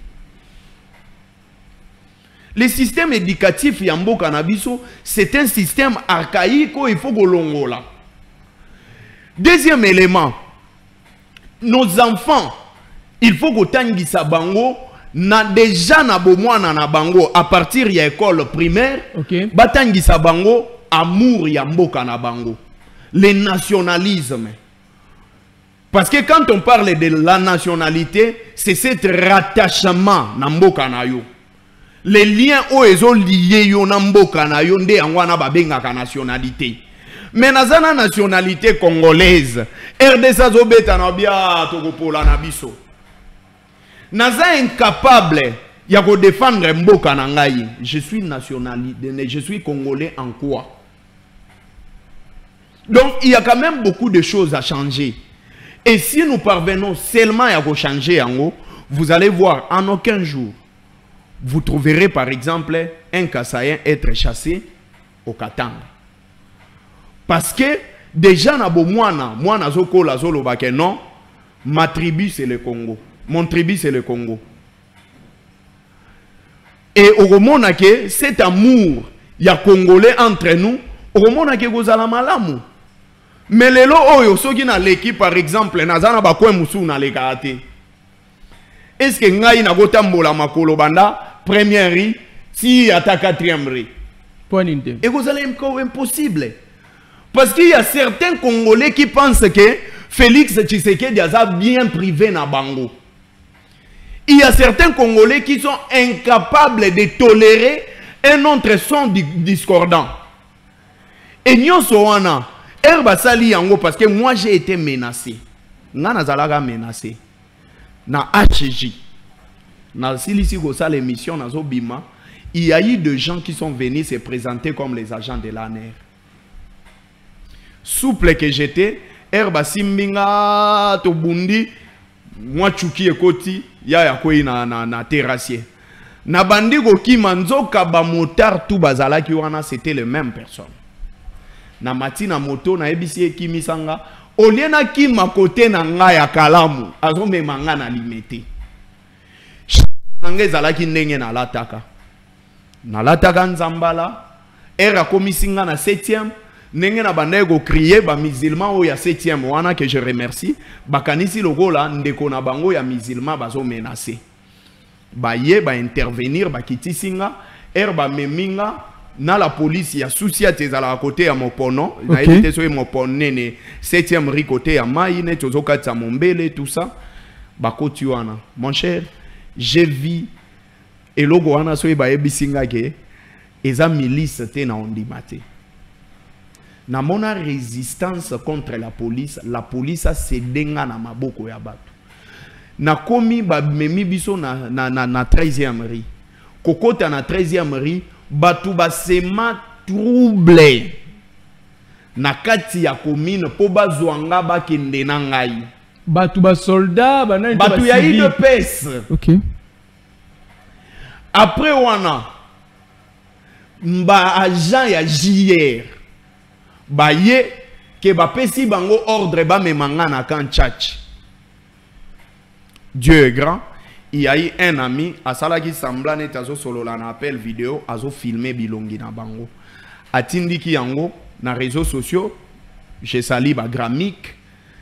Le système éducatif Yambo Canabiso, c'est un système archaïque, il faut que l'on là. Deuxième élément, nos enfants, il faut que tangi sabango na déjà na bomwana na bango à partir de l'école primaire, batangi sabango amour Yamboka na bango, le nationalisme. Parce que quand on parle de la nationalité, c'est cet rattachement na mboka na yo. Les liens où ils ont lié yo na mboka na yo nde angwana babenga ka nationalité. Mais na zana nationalité congolaise, RDC zobeta na bia tokopola na biso. Naza incapable ya ko défendre mboka na ngai. Je suis nationalité, je suis congolais en quoi? Donc il y a quand même beaucoup de choses à changer. Et si nous parvenons seulement à changer en haut, vous allez voir en aucun jour, vous trouverez par exemple un Kassaïen être chassé au Katanga. Parce que déjà, moi, non, ma tribu c'est le Congo. Mon tribu c'est le Congo. Et au moment que cet amour, il y a Congolais entre nous, au moment que vous allez malamu. Mais les lots, qui na l'équipe par exemple, nazana bakwe musu na lekate. Est-ce que ngai na gotambola makolo banda première ri si ata quatrième ri? Et vous allez impossible. Parce qu'il y a certains Congolais qui pensent que Félix Tshisekedi a bien privé na bango. Il y a certains Congolais qui sont incapables de tolérer un autre son discordant. Et nous sommes parce que moi j'ai été menacé. Nazalaga menacé. Na HJ. Na silisi gosa l'émission na Zobima, il y a eu des gens qui sont venus se présenter comme les agents de l'ANR. Souple que j'étais, Herba Simbinga Tobundi, moi Chuki Ekoti, ya koi na terrassier. Na bandi go ki manzo kaba motar tout bazala ki wana c'était les mêmes personnes. Na mati na moto na ebisi ki misanga oliena ki makote na nga ya kalamu azome manga na limité. Ngezala ki ndenge na lataka. Na lataka nzambala era komisinga na 7e. Nenge na bande go crier ba musulman o ya 7e wana que je remercie bakanisi logola ndeko na bango ya musulman bazo menacer ba ye ba intervenir ba kitisinga ba meminga na la police ya souci à tes à côté à mopono na été so mopono ne 7e ri côté ya mai ne tozoka tsa mombele tout ça ba koti wana mon cher j'ai vu et logo wana so ba ebisinga ke eza milice te na ondimate. Na mona résistance contre la police a cédé na maboko ya batu. Na komi ba memi biso na 13e ri. Kokota na 13e ri, batu ba sema trouble. Na kati ya commune po bazwanga ba kende na ngai. Batu ba soldat, ba na batu ya IDPS. OK. Après wana mba agent ya JR. Baye ke ba pesi bango ordre ba memanga na kan tchatch. Dieu est grand. Il y a eu un ami, à Salaki Samblan et Azo Solo, on appelle vidéo, Azo filmé Bilongi na Bango. A Tindiki Yango, na réseaux sociaux, j'ai sali ba Gramique,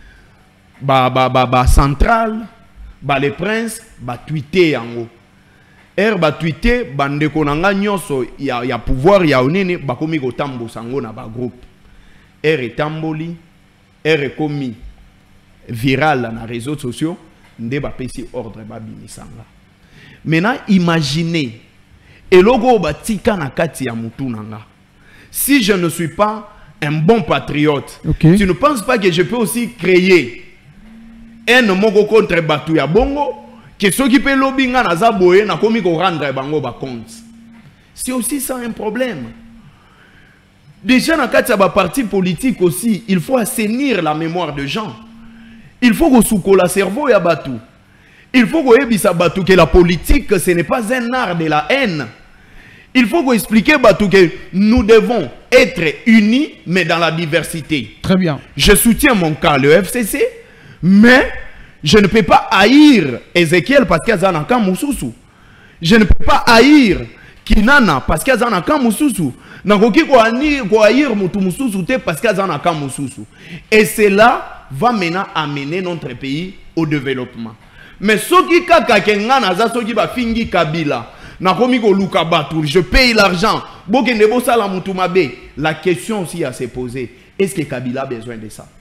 ba Central, ba Les Princes, ba tweeté Yango. Ba tweeté, bande konanga nyonso, ya pouvoir, ya onene, ba komi ko tambo sango na ba groupe. Est tamboli, est commis viral na réseaux sociaux. Ndeba pesi ordre ba bimisanga. Maintenant imaginez et logo batika na kati ya mutu nanga. Si je ne suis pas un bon patriote, tu ne penses pas que je peux aussi créer un moko contre batu ya bongo que ceux qui peut lobinga na zaboye na komi ko rendre bango ba compte. C'est aussi ça un problème. Déjà na kati ya ba parti politique aussi, il faut assainir la mémoire de gens. Il faut que sous la cerveau ya batu. Il faut que ebisa batu que la politique ce n'est pas un art de la haine. Il faut que expliquer batu que nous devons être unis mais dans la diversité. Très bien. Je soutiens mon cas le FCC mais je ne peux pas haïr Ezekiel parce qu'il y a un camp mususu. Je ne peux pas haïr Kinana parce qu'il y a un camp mususu. Nakoki ko haïr mutu mususu te parce qu'il y a un camp mususu. Et cela va maintenant amener notre pays au développement. Mais ceux qui kaka naza ceux qui ba fingi Kabila na komi ko luka batu, je paye l'argent. Bokende bo sala mutu mabe. La question aussi à se poser, est-ce que Kabila a besoin de ça?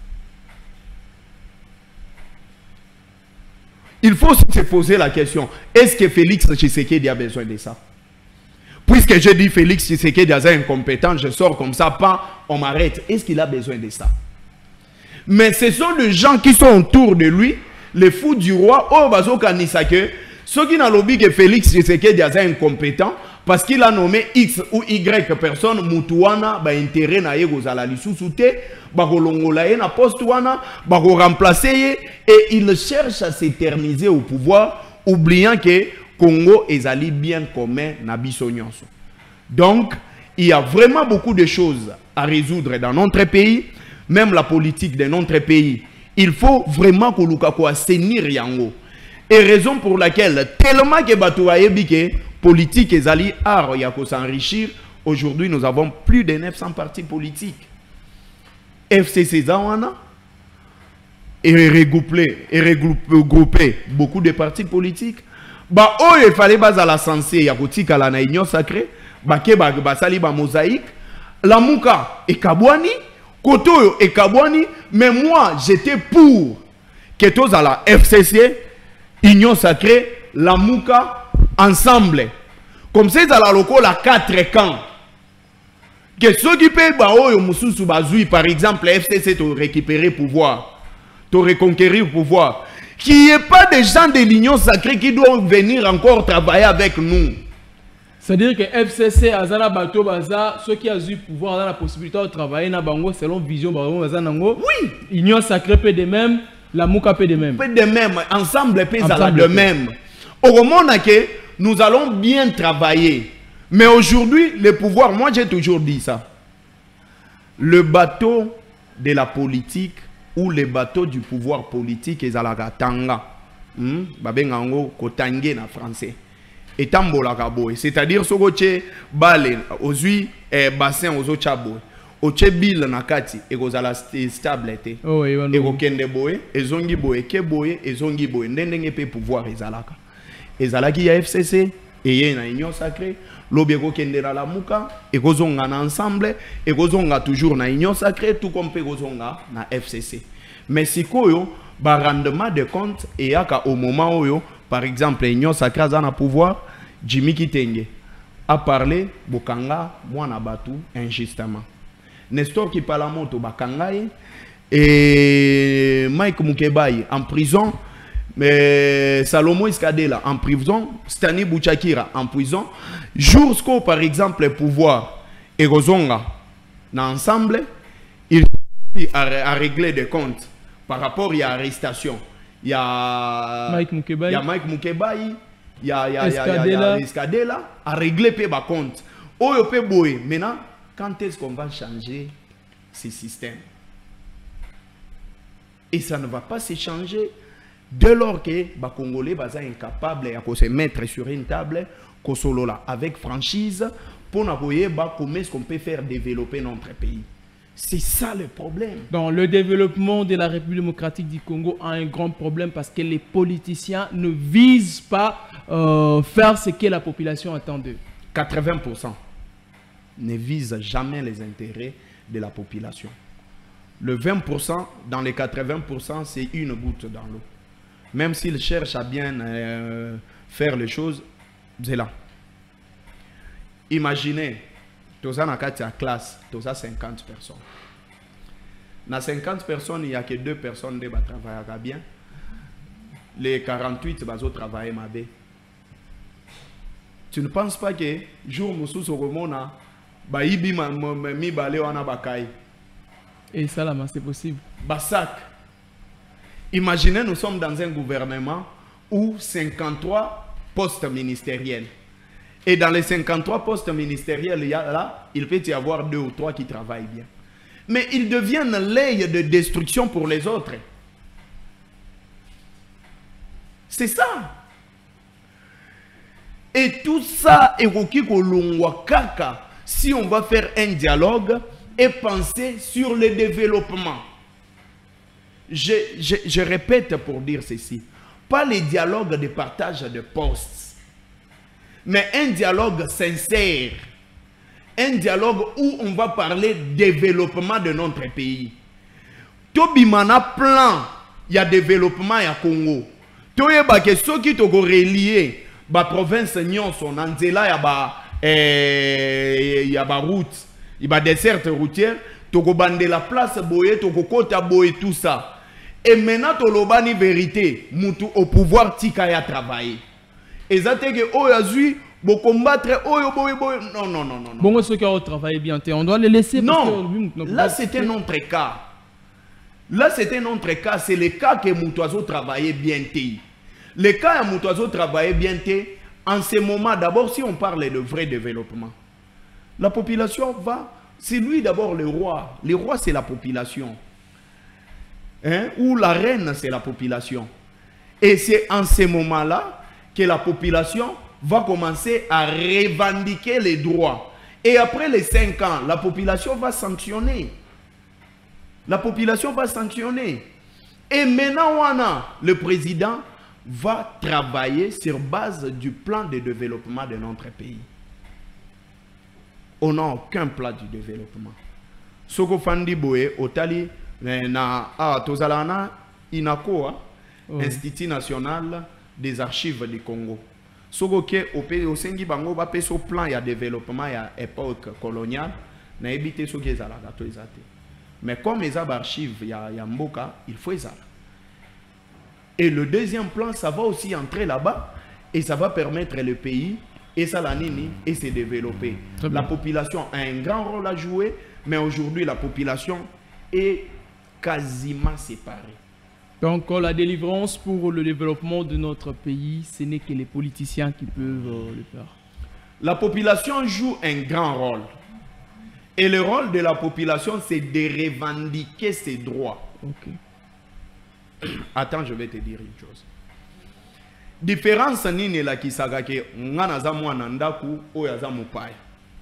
Il faut se poser la question, est-ce que Félix Tshisekedi a besoin de ça? Puisque je dis Félix Tshisekedi est incompétent, je sors comme ça, pas on m'arrête. Est-ce qu'il a besoin de ça? Mais ce sont les gens qui sont autour de lui, les fous du roi, oh bazo kanisake, ceux qui n'ont lobby que Félix Tshisekedi est incompétent parce qu'il a nommé X ou Y personne, mutuana ba intérêt na yego zala lisusu te, ba kolongola ye na poste wana, ba ko remplacer et il cherche à s'éterniser au pouvoir, oubliant que Congo est allé bien commun na biso nyonso. Donc, il y a vraiment beaucoup de choses à résoudre dans notre pays. Même la politique de notre pays, il faut vraiment que nous assainir yango. Et raison pour laquelle, tellement que Batou Ayebike, politique et zali art yako s'enrichir, aujourd'hui nous avons plus de 900 partis politiques. FCC Zawana et regrouper beaucoup de partis politiques. Bah oh il fallait baser la sensée yako tika la na union sacrée, bah ke ba sali ba mosaïque, la muka et kabwani. Koto et Kabwani, mais moi j'étais pour que tous à la FCC, Union Sacrée, la Mouka, ensemble. Comme c'est à la loco la 4 camps. Que ceux qui payent par exemple, la FCC te récupérer pouvoir, te reconquérir pouvoir. Qu'il n'y ait pas des gens de l'Union Sacrée qui doivent venir encore travailler avec nous. C'est-à-dire que FCC, Azana Bato Baza, ceux qui ont eu pouvoir, ont la possibilité de travailler dans Bango selon vision Bango. Oui. Union Sacrée peut de même, la Mouka peut de même. Peut de même, ensemble peut de même. Au moment que nous allons bien travailler. Mais aujourd'hui, le pouvoir, moi j'ai toujours dit ça. Le bateau de la politique ou le bateau du pouvoir politique est à la Tanga. Babengango Kotangé na français. C'est-à-dire que balé aux bassin aux chabo au chebil na kati et aux ala stable et au kende boy et zongi boy ke boy et zongi boy ndenge pe pouvoir ezalaka ezalaki ya FCC et y na union sacrée lobi ko kende la muka et ko zonga na ensemble et ko zonga toujours na union sacrée tout comme pe ko zonga na FCC mais sikoyo ba rendement de compte et yaka au moment où par exemple union sacrée a na pouvoir Jimmy Kitenge a parlé Bokanga Mwana Batu injustement. Nestor qui parle à moto Bakangaye et Mike Mukebaye en prison, mais Salomo Iskadela en prison, Stani Bouchakira en prison. Jusqu'au par exemple le pouvoir et Rozonga ensemble, il a réglé des comptes par rapport à l'arrestation. Il y a Mike Mukebaye. Il y a Escadela à régler les comptes. Maintenant, quand est-ce qu'on va changer ces systèmes? Et ça ne va pas se changer Dès lors que les Congolais sont incapables de se mettre sur une table, avec franchise, pour savoir comment est-ce qu'on peut faire développer notre pays. C'est ça le problème. Donc, le développement de la République démocratique du Congo a un grand problème parce que les politiciens ne visent pas faire ce que la population attend d'eux. 80% ne visent jamais les intérêts de la population. Le 20%, dans les 80%, c'est une goutte dans l'eau. Même s'ils cherchent à bien faire les choses, c'est là. Imaginez, tu as une classe, tu as 50 personnes. Dans 50 personnes, il n'y a que 2 personnes qui travaillent bien. Les 48 vont travailler mal. Tu ne penses pas que jour et ça là, c'est possible. Bassak. Imaginez, nous sommes dans un gouvernement où 53 postes ministériels. Et dans les 53 postes ministériels, il peut y avoir 2 ou 3 qui travaillent bien. Mais ils deviennent l'œil de destruction pour les autres. C'est ça. Et tout ça est si on va faire un dialogue et penser sur le développement. Je répète pour dire ceci. Pas les dialogues de partage de postes, mais un dialogue sincère. Un dialogue où on va parler développement de notre pays. Tobimana plan, il y a développement à Congo. Toyeba que ceux qui sont reliés, la province Nyon son Anzela, il y a route, il y a dessert routière, toko bande la place boye, toko kota boye tout ça. Et maintenant tolobani vérité, mutu au pouvoir tika ya travailler. Et ça te que oyazui bo combattre oyo boye boye non. Bon ceux qui ont travaillé bien, on doit les laisser. Non, là c'était notre cas. Là c'était notre cas, c'est le cas que Moutouazo travaillait bien. Le cas que Moutouazo travaillait bien, en ce moment, d'abord si on parle de vrai développement, la population va, c'est lui d'abord le roi. Le roi c'est la population. Hein? Ou la reine c'est la population. Et c'est en ce moment-là que la population va commencer à revendiquer les droits. Et après les 5 ans, la population va sanctionner. La population va sanctionner. Et maintenant, le président va travailler sur base du plan de développement de notre pays. On n'a aucun plan du développement. Soko Fandi Boye, Otali, Tozalana, Inako, Institut national des archives du Congo. Soko ke au Sengi Bango va payer au plan de développement à l'époque coloniale, n'a évité ce qui est à la gâteau. Mais comme les archives, il y a Mboka, il faut ça. Et le deuxième plan, ça va aussi entrer là-bas et ça va permettre le pays et ça la nini et se développer. La population a un grand rôle à jouer, mais aujourd'hui la population est quasiment séparée. Donc la délivrance pour le développement de notre pays, ce n'est que les politiciens qui peuvent le faire. La population joue un grand rôle. Et le rôle de la population, c'est de revendiquer ses droits. Ok. Attends, je vais te dire une chose. Différence nini la kisaga ke ngana za mwana ndaku oya za mupaya.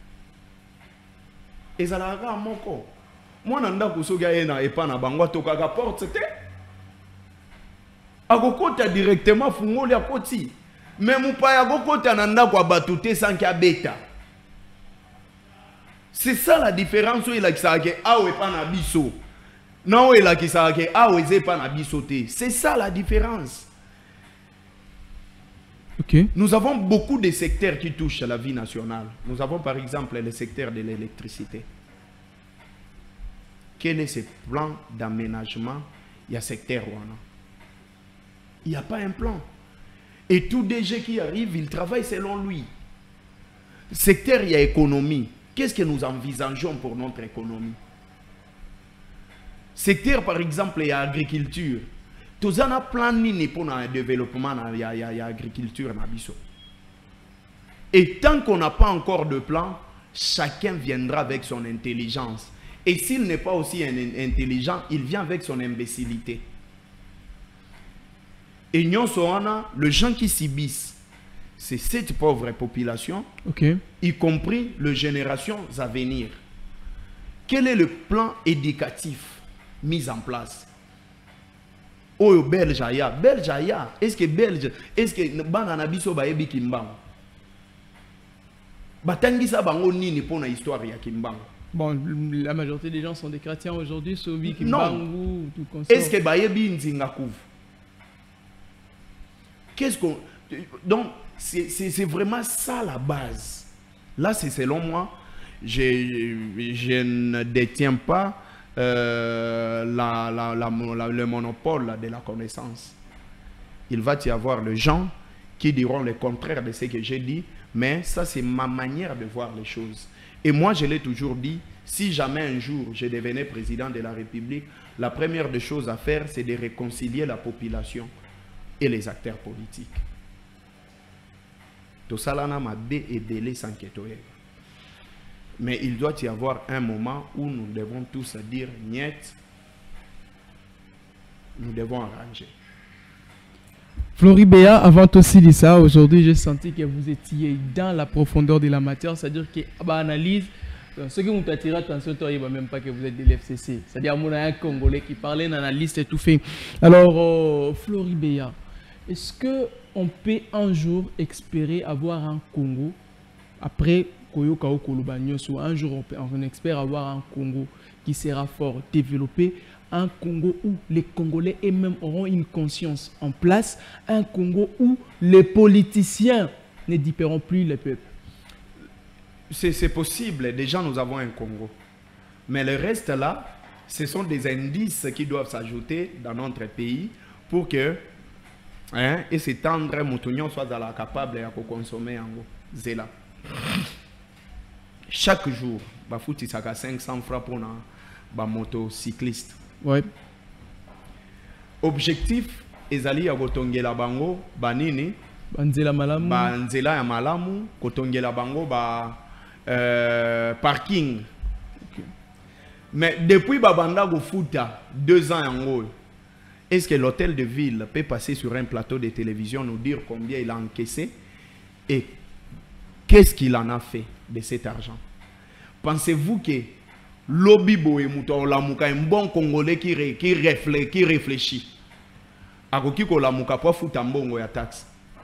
Ezalaka moko. Mwana ndaku soga ena epana bangwa tokaka porte te. Akokota directement fungoli akoti. Mais mupaya akokota na ndaku abatute sanki abeta. C'est ça la différence où il a qui s'arrête à ou pas na biso. Non, il a qui s'arrête à ou pas na bisoté. C'est ça la différence. Okay. Nous avons beaucoup de secteurs qui touchent à la vie nationale. Nous avons par exemple le secteur de l'électricité. Quel est ce plan d'aménagement? Il y a secteur Rwanda. Il n'y a pas un plan. Et tout DG qui arrive, il travaille selon lui. Secteur, il y a économie. Qu'est-ce que nous envisageons pour notre économie? Secteur, par exemple, il y a agriculture. Tout ça, on a plan pour le développement, il y a agriculture. Et tant qu'on n'a pas encore de plan, chacun viendra avec son intelligence. Et s'il n'est pas aussi intelligent, il vient avec son imbécilité. Et le gens qui subissent, c'est cette pauvre population, y compris les générations à venir. Quel est le plan éducatif mis en place? Oh, Belge, est-ce que Belge, est-ce que Bananabiso Baebi Kimbang? Batangisa Bango Nini pour la histoire de Kimbang. Bon, la majorité des gens sont des chrétiens aujourd'hui, Sobi Kimbang ou tout comme ça. Est-ce que Baebi Nzingakouv? Qu'est-ce qu'on. Donc, c'est vraiment ça la base. Là, c'est selon moi, je ne détiens pas le monopole de la connaissance. Il va y avoir les gens qui diront le contraire de ce que j'ai dit, mais ça c'est ma manière de voir les choses. Et moi je l'ai toujours dit, si jamais un jour je devenais président de la République, la première des choses à faire c'est de réconcilier la population et les acteurs politiques. Tout ça là m'a délai sans que mais il doit y avoir un moment où nous devons tous dire niet, nous devons arranger. Floribéa, avant aussi de ça, aujourd'hui j'ai senti que vous étiez dans la profondeur de la matière, c'est-à-dire que analyse, ce qui vous attire l'attention, il ne même pas que vous êtes de l'FCC, c'est-à-dire qu'il y a un Congolais qui parlait, une analyste et tout fait. Alors, Floribéa, est-ce qu'on peut un jour espérer avoir un Congo après un jour on espère avoir un Congo qui sera fort développé, un Congo où les Congolais eux-mêmes auront une conscience en place, un Congo où les politiciens ne différeront plus les peuples? C'est possible, déjà nous avons un Congo. Mais le reste là, ce sont des indices qui doivent s'ajouter dans notre pays pour que et s'étendre, Moutouignon soit capable de consommer en zéla. Chaque jour, il faut 500 francs pour un motocycliste. Ouais. Objectif, ezali ya kotongela bango banini banzela malamu, banzela ya malamu, kotongela bango parking. Okay. Mais depuis babanda kofuta 2 ans yango, est-ce que l'hôtel de ville peut passer sur un plateau de télévision nous dire combien il a encaissé et qu'est-ce qu'il en a fait de cet argent? Pensez-vous que Lobibo et Moutolamuka, un bon Congolais qui réfléchit, a koki ko lamuka pour foutre mbongo ya taxe?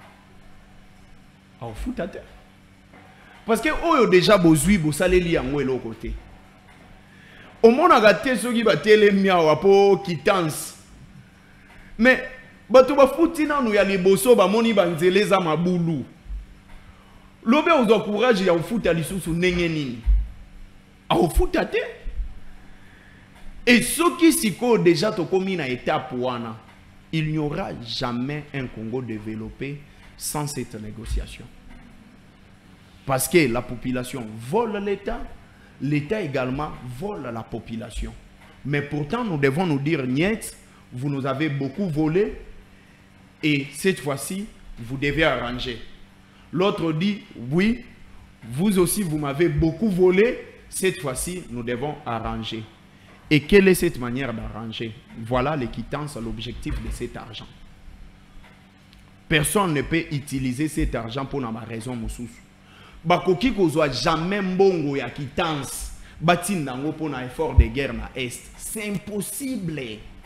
A foutre terre. Parce que oyo déjà bozui bo saleli yango elo côté. Au monde a gâté ceux qui battent miawa pour quittance. Mais bato ba fouti na nou ya liboso ba moni banzeleza mabulu. Lobe ozo courage ya foutre lisusu ndenge nini? A foutre terre. Et ceux qui s'y connaissent déjà tokomi na étape wana, il n'y aura jamais un Congo développé sans cette négociation. Parce que la population vole l'État, l'État également vole la population. Mais pourtant, nous devons nous dire, niet, vous nous avez beaucoup volé, et cette fois-ci, vous devez arranger. L'autre dit, oui, vous aussi, vous m'avez beaucoup volé, cette fois-ci, nous devons arranger. Et quelle est cette manière d'arranger? Voilà l'équitance, l'objectif de cet argent. Personne ne peut utiliser cet argent pour ma raison moussous. Bakoki kozwa jamais mbongo ya quittance batindango pour un effort de guerre na est. C'est impossible.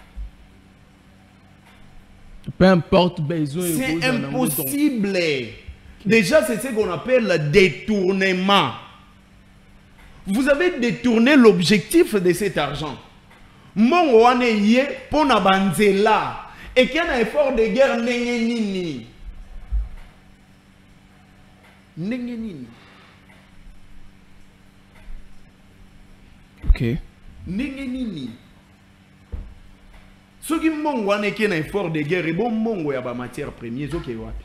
Peu importe besoin. C'est impossible. Déjà, c'est ce qu'on appelle le détournement. Vous avez détourné l'objectif de cet argent. Mon wane yé pour na banzela et qu'il y a un effort de guerre nengenini. Nengenini. Ok. Nengenini. Ce qui mon wane qui a un effort de guerre et bon mongo ya ba matière première zo ke wapi.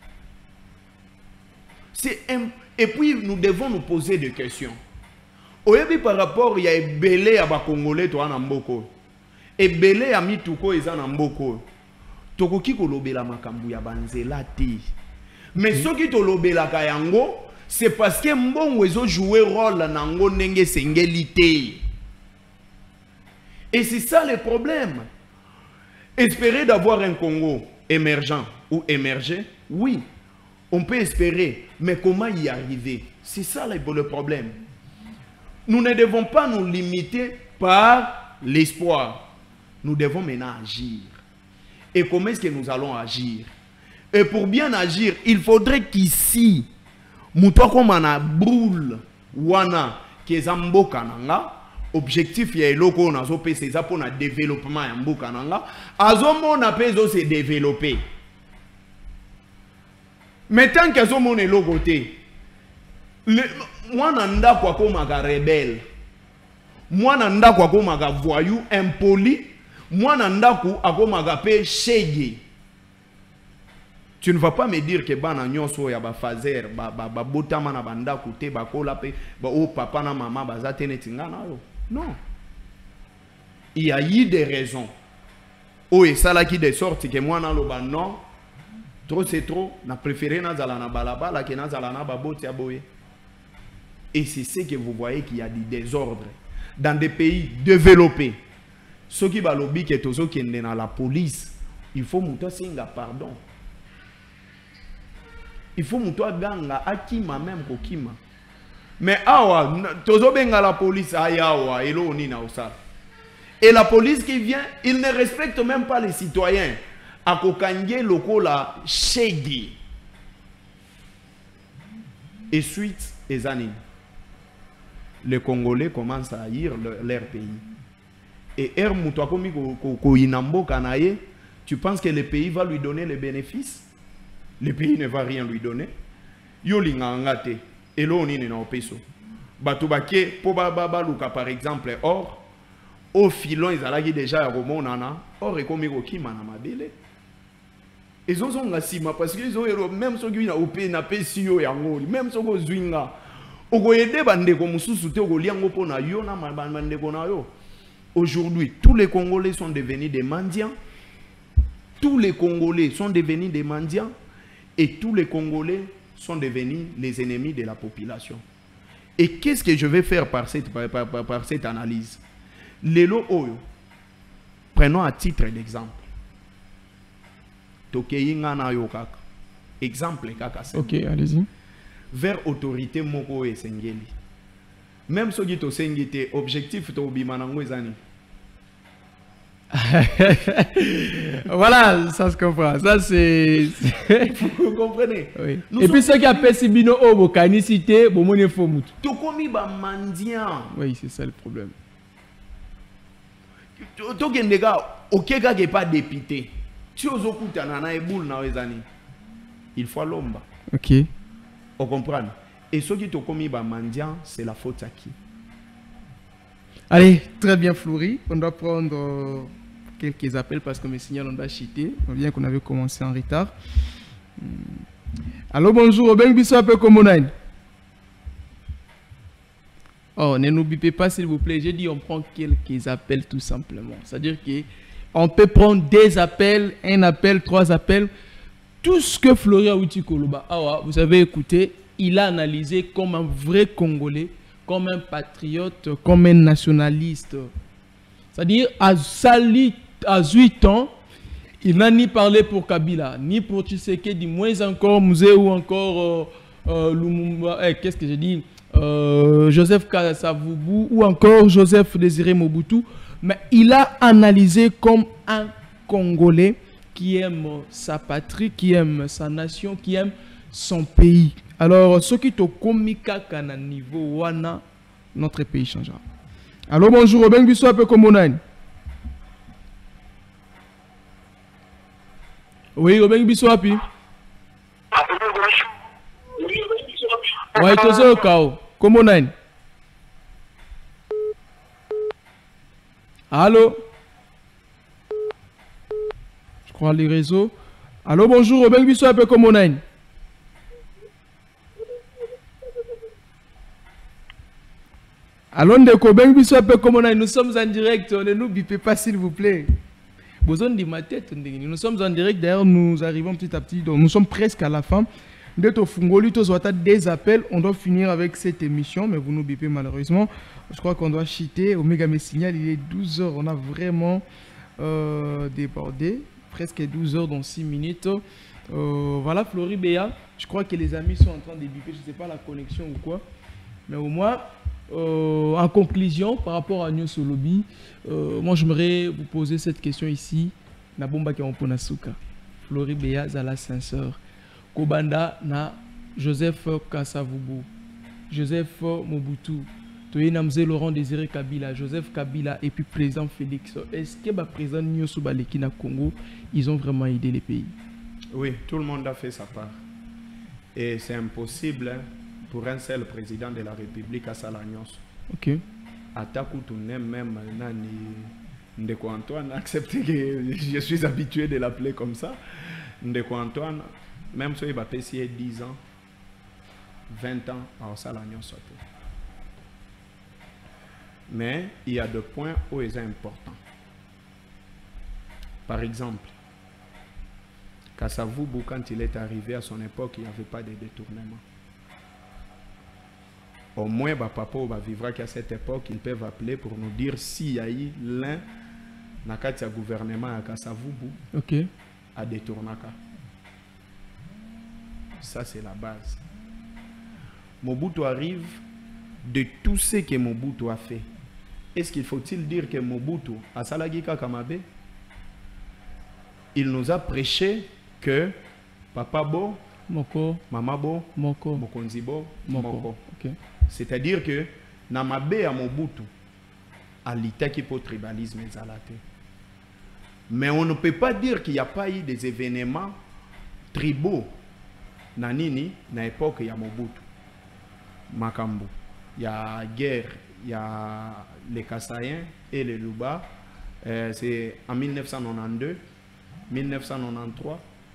Et puis nous devons nous poser des questions. Oyebi par rapport ya ebele ya ba Congolais to na mboko. Ebele ya mituko eza na mboko. Tokoki kolobela makambu ya banzela te. Mais ce qui tolobela ka yango, c'est parce que mbongo ezo jouer rôle nango ndenge sengeli te. Et c'est ça le problème. Espérer d'avoir un Congo émergent ou émerger, oui, on peut espérer, mais comment y arriver? C'est ça le problème. Nous ne devons pas nous limiter par l'espoir. Nous devons maintenant agir. Et comment est-ce que nous allons agir? Et pour bien agir, il faudrait qu'ici, moutoua comme on a boule, wana, qui est mboka nanga, objectif ya eloko na zo pesa za pour na développement ya mboka nanga, azomo na peso se développer. Mais tant que azomo ne logote, mwana ndako akomaga rebelle, mwana ndako akomaga voyou, impoli, mwana ndako akomaga pe shege. Tu ne vas pas me dire que bana nyonso ya ba fazer ba botama na banda kote ba kola pe ba o papa na maman baza tenetinga na yo. Non. Il y a eu des raisons. Oh et ça là qui de sorte que moi na loba non. Trop c'est trop, na préféré na zala na balabala que na zala na baboti aboye. Et c'est ce que vous voyez qu'il y a des désordres dans des pays développés. Ceux qui balobi que tozo qui est dans la police, il faut monter singa pardon. Il faut monter ganga akima même kokima. Mais awa tozo benga la police ayawa elo ni na osala. Et la police qui vient, il ne respecte même pas les citoyens. Akokangé lokola shegi. Et suite les années, les Congolais commencent à haïr leur pays. Et tu penses que le pays va lui donner les bénéfices? Le pays ne va rien lui donner. Yolingangate. Et là, on est dans le peso. Batubake, Pobabaluka par exemple, or, au filon, ils allaient déjà à Romonana, or, et comme ils ont mabele. Ils ont son gassima parce qu'ils ont même ceux qui ont opé na pesio ya ngoli, même ceux qui ont zwinga. Ogoyede bande comme sous-souté au liango pona yo na bande kona yo. Aujourd'hui, tous les Congolais sont devenus des mendiants. Tous les Congolais sont devenus des mendiants. Et tous les Congolais sont devenus les ennemis de la population. Et qu'est-ce que je vais faire par cette analyse? Lelo Oyo, prenons à titre d'exemple. Exemple, ok, allez-y. Vers autorité moko et sengeli. Même ceux qui sont objectif to bimanango ezani. Voilà, ça se comprend. Ça c'est. Vous comprenez? Oui. Et puis ceux qui appellent Sibino Obo canicité, bon mon info moutou. Tokomi ba mandian. Oui, c'est ça le problème. Tokenega okeka ke pas député. Tu oses okuta na eboule na ezani. Il faut l'omba. OK. On comprend. Et ceux qui tokomi ba mandian, c'est la faute à qui? Allez, très bien Flori. On doit prendre quelques appels parce que mes signaux on doit chiter. Bien qu'on avait commencé en retard. Allô, bonjour. Ben biso un peu comme on a. Oh, ne n'oubliez pas s'il vous plaît. J'ai dit on prend quelques appels tout simplement. C'est-à-dire qu'on peut prendre des appels, un appel, 3 appels. Tout ce que Flori Awuti Koloba, vous avez écouté, il a analysé comme un vrai Congolais, comme un patriote, comme un nationaliste. C'est-à-dire, à 8 ans, il n'a ni parlé pour Kabila, ni pour Tshisekedi, moins encore Musée ou encore Lumumba, qu'est-ce que j'ai dit, Joseph Kasavubu ou encore Joseph Désiré Mobutu. Mais il a analysé comme un Congolais qui aime sa patrie, qui aime sa nation, qui aime son pays. Alors, ce qui te comika qu'à niveau wana, notre pays changera. Allô, bonjour, Robin Bissou, un peu comme on a. Oui, Robin Bissou, api. Oui, tu es au chaos. Comment on a. Allô? Je crois les réseaux. Allô, bonjour, Robin Bissou, un peu comme on a. Allons de Ben Bissou un peu comme on a. Nous sommes en direct. Ne nous bipez pas s'il vous plaît. Besoin de ma tête. Nous sommes en direct. D'ailleurs, nous arrivons petit à petit. Donc, nous sommes presque à la fin. D'être au Fungoli, des appels. On doit finir avec cette émission. Mais vous nous bipez malheureusement. Je crois qu'on doit cheater. Omega me signale, il est 12 h. On a vraiment débordé. presque 12 heures dans 6 minutes. Voilà, Flori Béa, je crois que les amis sont en train de biper, je ne sais pas la connexion ou quoi. Mais au moins, en conclusion, par rapport à Nyonso Lobby, moi j'aimerais vous poser cette question ici. Nabomba Kiamponasuka, Flori Béa, Zala Sinceur, Kobanda na Joseph Kasavubu, Joseph Mobutu, Toyenamze Laurent Désiré Kabila, Joseph Kabila et puis président Félix. Est-ce que le président Nyonso Baleki na Congo, ils ont vraiment aidé les pays? Oui, tout le monde a fait sa part. Et c'est impossible pour un seul président de la République à Salagnos. Ok. Ataku Tounem, même Nani Ndeko Antoine, accepté que je suis habitué de l'appeler comme ça. Ndeko Antoine, même si il va payer 10 ans, 20 ans à Salagnos. Mais il y a deux points où ils sont importants. Par exemple, Kasavubu, quand il est arrivé à son époque, il n'y avait pas de détournement. Au moins, papa va vivre qu'à cette époque, ils peuvent appeler pour nous dire s'il y a eu l'un dans le gouvernement à Kasavubu à détourner. Ça, c'est la base. Mobutu arrive de tout ce que Mobutu a fait. Est-ce qu'il faut-il dire que Mobutu a Salagika Kamabe? Il nous a prêché que Papa Bo, Moko, Mama Bo, Moko, Mokonzi Bo, Moko. Moko. Okay. C'est-à-dire que Namabe à Mobutu a l'ité pour tribalisme et zalaté. Mais on ne peut pas dire qu'il n'y a pas eu des événements tribaux dans Nini, dans l'époque il y a Mobutu. Makambo. Il y a guerre, il y a les Kassaïens et les Luba. C'est en 1992, 1993,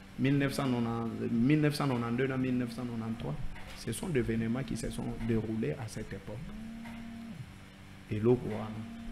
1992 à 1993. Ce sont des événements qui se sont déroulés à cette époque. Et le roi.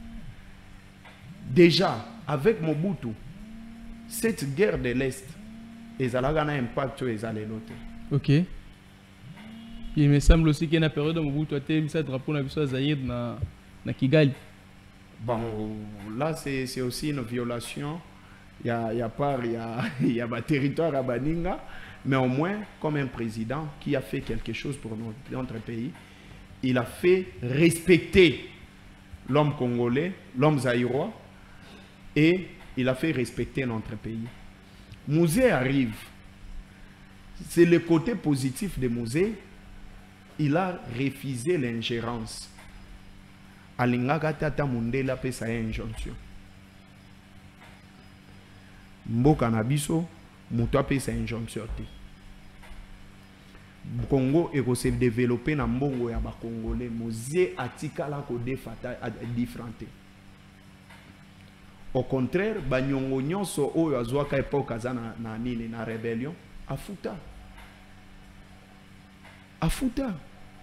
Déjà, avec Mobutu, cette guerre de l'Est, elle a un impact sur les allélotes. Ok. Il me semble aussi qu'il y a une période où Mobutu a été mis à drapeau dans Zaïre na Kigali. Bon, là, c'est aussi une violation. Il y a un territoire à Baninga, mais au moins, comme un président qui a fait quelque chose pour notre pays, il a fait respecter l'homme congolais, l'homme zaïrois, et il a fait respecter notre pays. Musée arrive. C'est le côté positif de Musée. Il a refusé l'ingérence. Alingaka tata mundela pe sa injonction. Mboka na biso muto pe sa injonction te. Congo eko se développer na mbongo ya ba congolais. Musée atikala ko defata différente. Au contraire, banyongo nyonso oyo azwaka epoka za na nini na rébellion afuta. Afuta.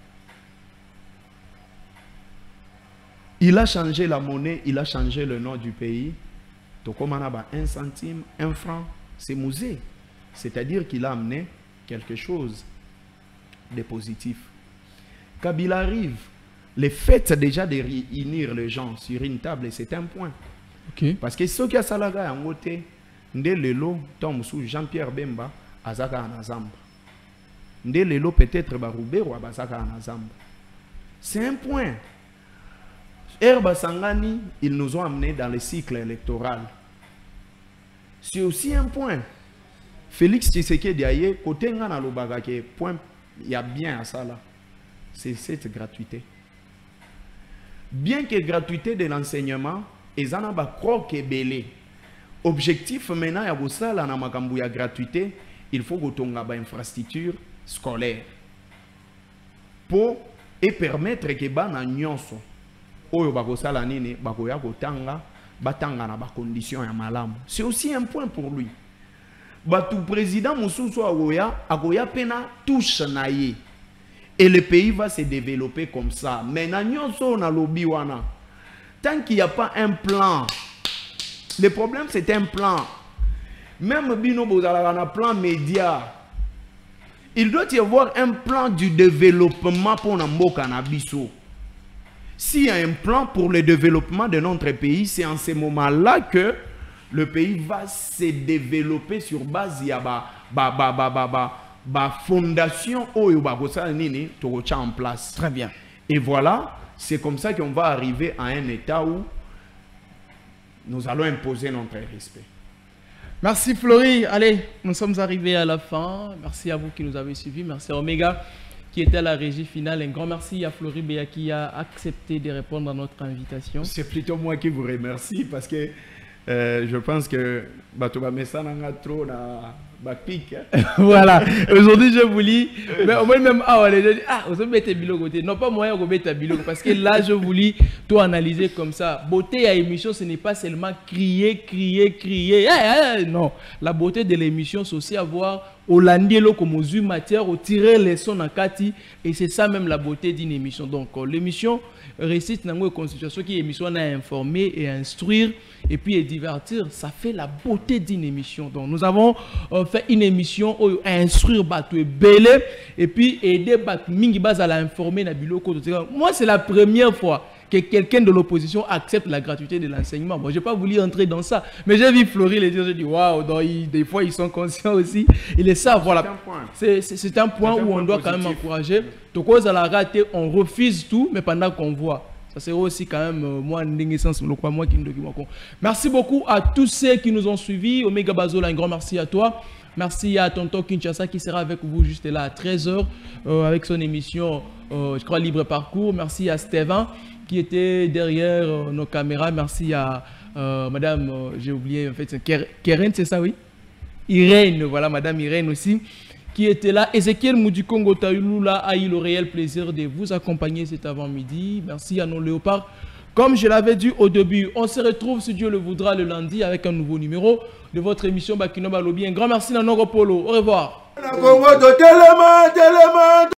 Il a changé la monnaie, il a changé le nom du pays. Tokomanaba 1 centime, 1 franc, c'est Musée. C'est-à-dire qu'il a amené quelque chose de positif. Kabila arrive. Le fait déjà de réunir les gens sur une table, c'est un point. Okay. Parce que ceux qui ont salaga en côté, Ndelelo, Tom Sou, Jean-Pierre Bemba, Azaka Anazamba. Ndelelo peut-être Baroubé ou Abazaka Anazamba. C'est un point. Herba Sangani, ils nous ont amenés dans le cycle électoral. C'est aussi un point. Félix Tshisekedi Aye, côté Ngana Lobaga, point, il y a bien à ça là. C'est cette gratuité. Bien que gratuité de l'enseignement, ils en ont croque et belé. Objectif maintenant, il y a ça là, na gratuité, il faut que tu aies une infrastructure scolaire pour et permettre que bana nyonso oyo bakosala nini bakoya kotanga batanga na ba conditions ya malamu. C'est aussi un point pour lui. Batu président mususu agoya pena touche na ye. Et le pays va se développer comme ça. Mais na nyonso na lobi wana. Tant qu'il n'y a pas un plan. Le problème c'est un plan. Même bino bozala na plan média. Il doit y avoir un plan du développement pour Namboka na biso. S'il y a un plan pour le développement de notre pays, c'est en ce moment-là que le pays va se développer sur base de la fondation en place. Très bien. Et voilà, c'est comme ça qu'on va arriver à un état où nous allons imposer notre respect. Merci Florie. Allez, nous sommes arrivés à la fin. Merci à vous qui nous avez suivis. Merci à Omega qui était à la régie finale. Un grand merci à Florie Béa qui a accepté de répondre à notre invitation. C'est plutôt moi qui vous remercie parce que je pense que Batouba Messana a trop na pique. Voilà. Aujourd'hui, je vous lis. Mais au moins, même, vous mettez Bilo côté. Non, pas moyen de mettre Bilo. Parce que là, je vous lis tout analyser comme ça. Beauté à émission, ce n'est pas seulement crier. Non. La beauté de l'émission, c'est aussi avoir Hollandielo comme aux matière, au tirer les sons en Kati. Et c'est ça même la beauté d'une émission. Donc, l'émission récite dans une constitution qui est émission à informer et à instruire et puis à divertir. Ça fait la beauté d'une émission. Donc, nous avons fait une émission à instruire Batou et Belé et puis aider Batou Mingi Baz à l'informer. Moi, c'est la première fois que quelqu'un de l'opposition accepte la gratuité de l'enseignement. Bon, je n'ai pas voulu entrer dans ça, mais j'ai vu Florie les dire, j'ai dit waouh, des fois ils sont conscients aussi. Il est ça, voilà. C'est un point où on doit quand même encourager. Donc, quand on a raté, on refuse tout, mais pendant qu'on voit. Ça serait aussi quand même moi qui merci beaucoup à tous ceux qui nous ont suivis. Omega Bazola, un grand merci à toi. Merci à Tonton Kinshasa qui sera avec vous juste là à 13h avec son émission, je crois, Libre Parcours. Merci à Stéphane qui était derrière nos caméras. Merci à Madame, j'ai oublié en fait, Keren, c'est ça, oui? Irène, voilà, Madame Irène aussi, qui était là. Ezekiel Moudikongo Taïloula a eu le réel plaisir de vous accompagner cet avant-midi. Merci à nos léopards. Comme je l'avais dit au début, on se retrouve, si Dieu le voudra, le lundi avec un nouveau numéro de votre émission Bakino Balobi. Un grand merci à Noro Polo. Au revoir.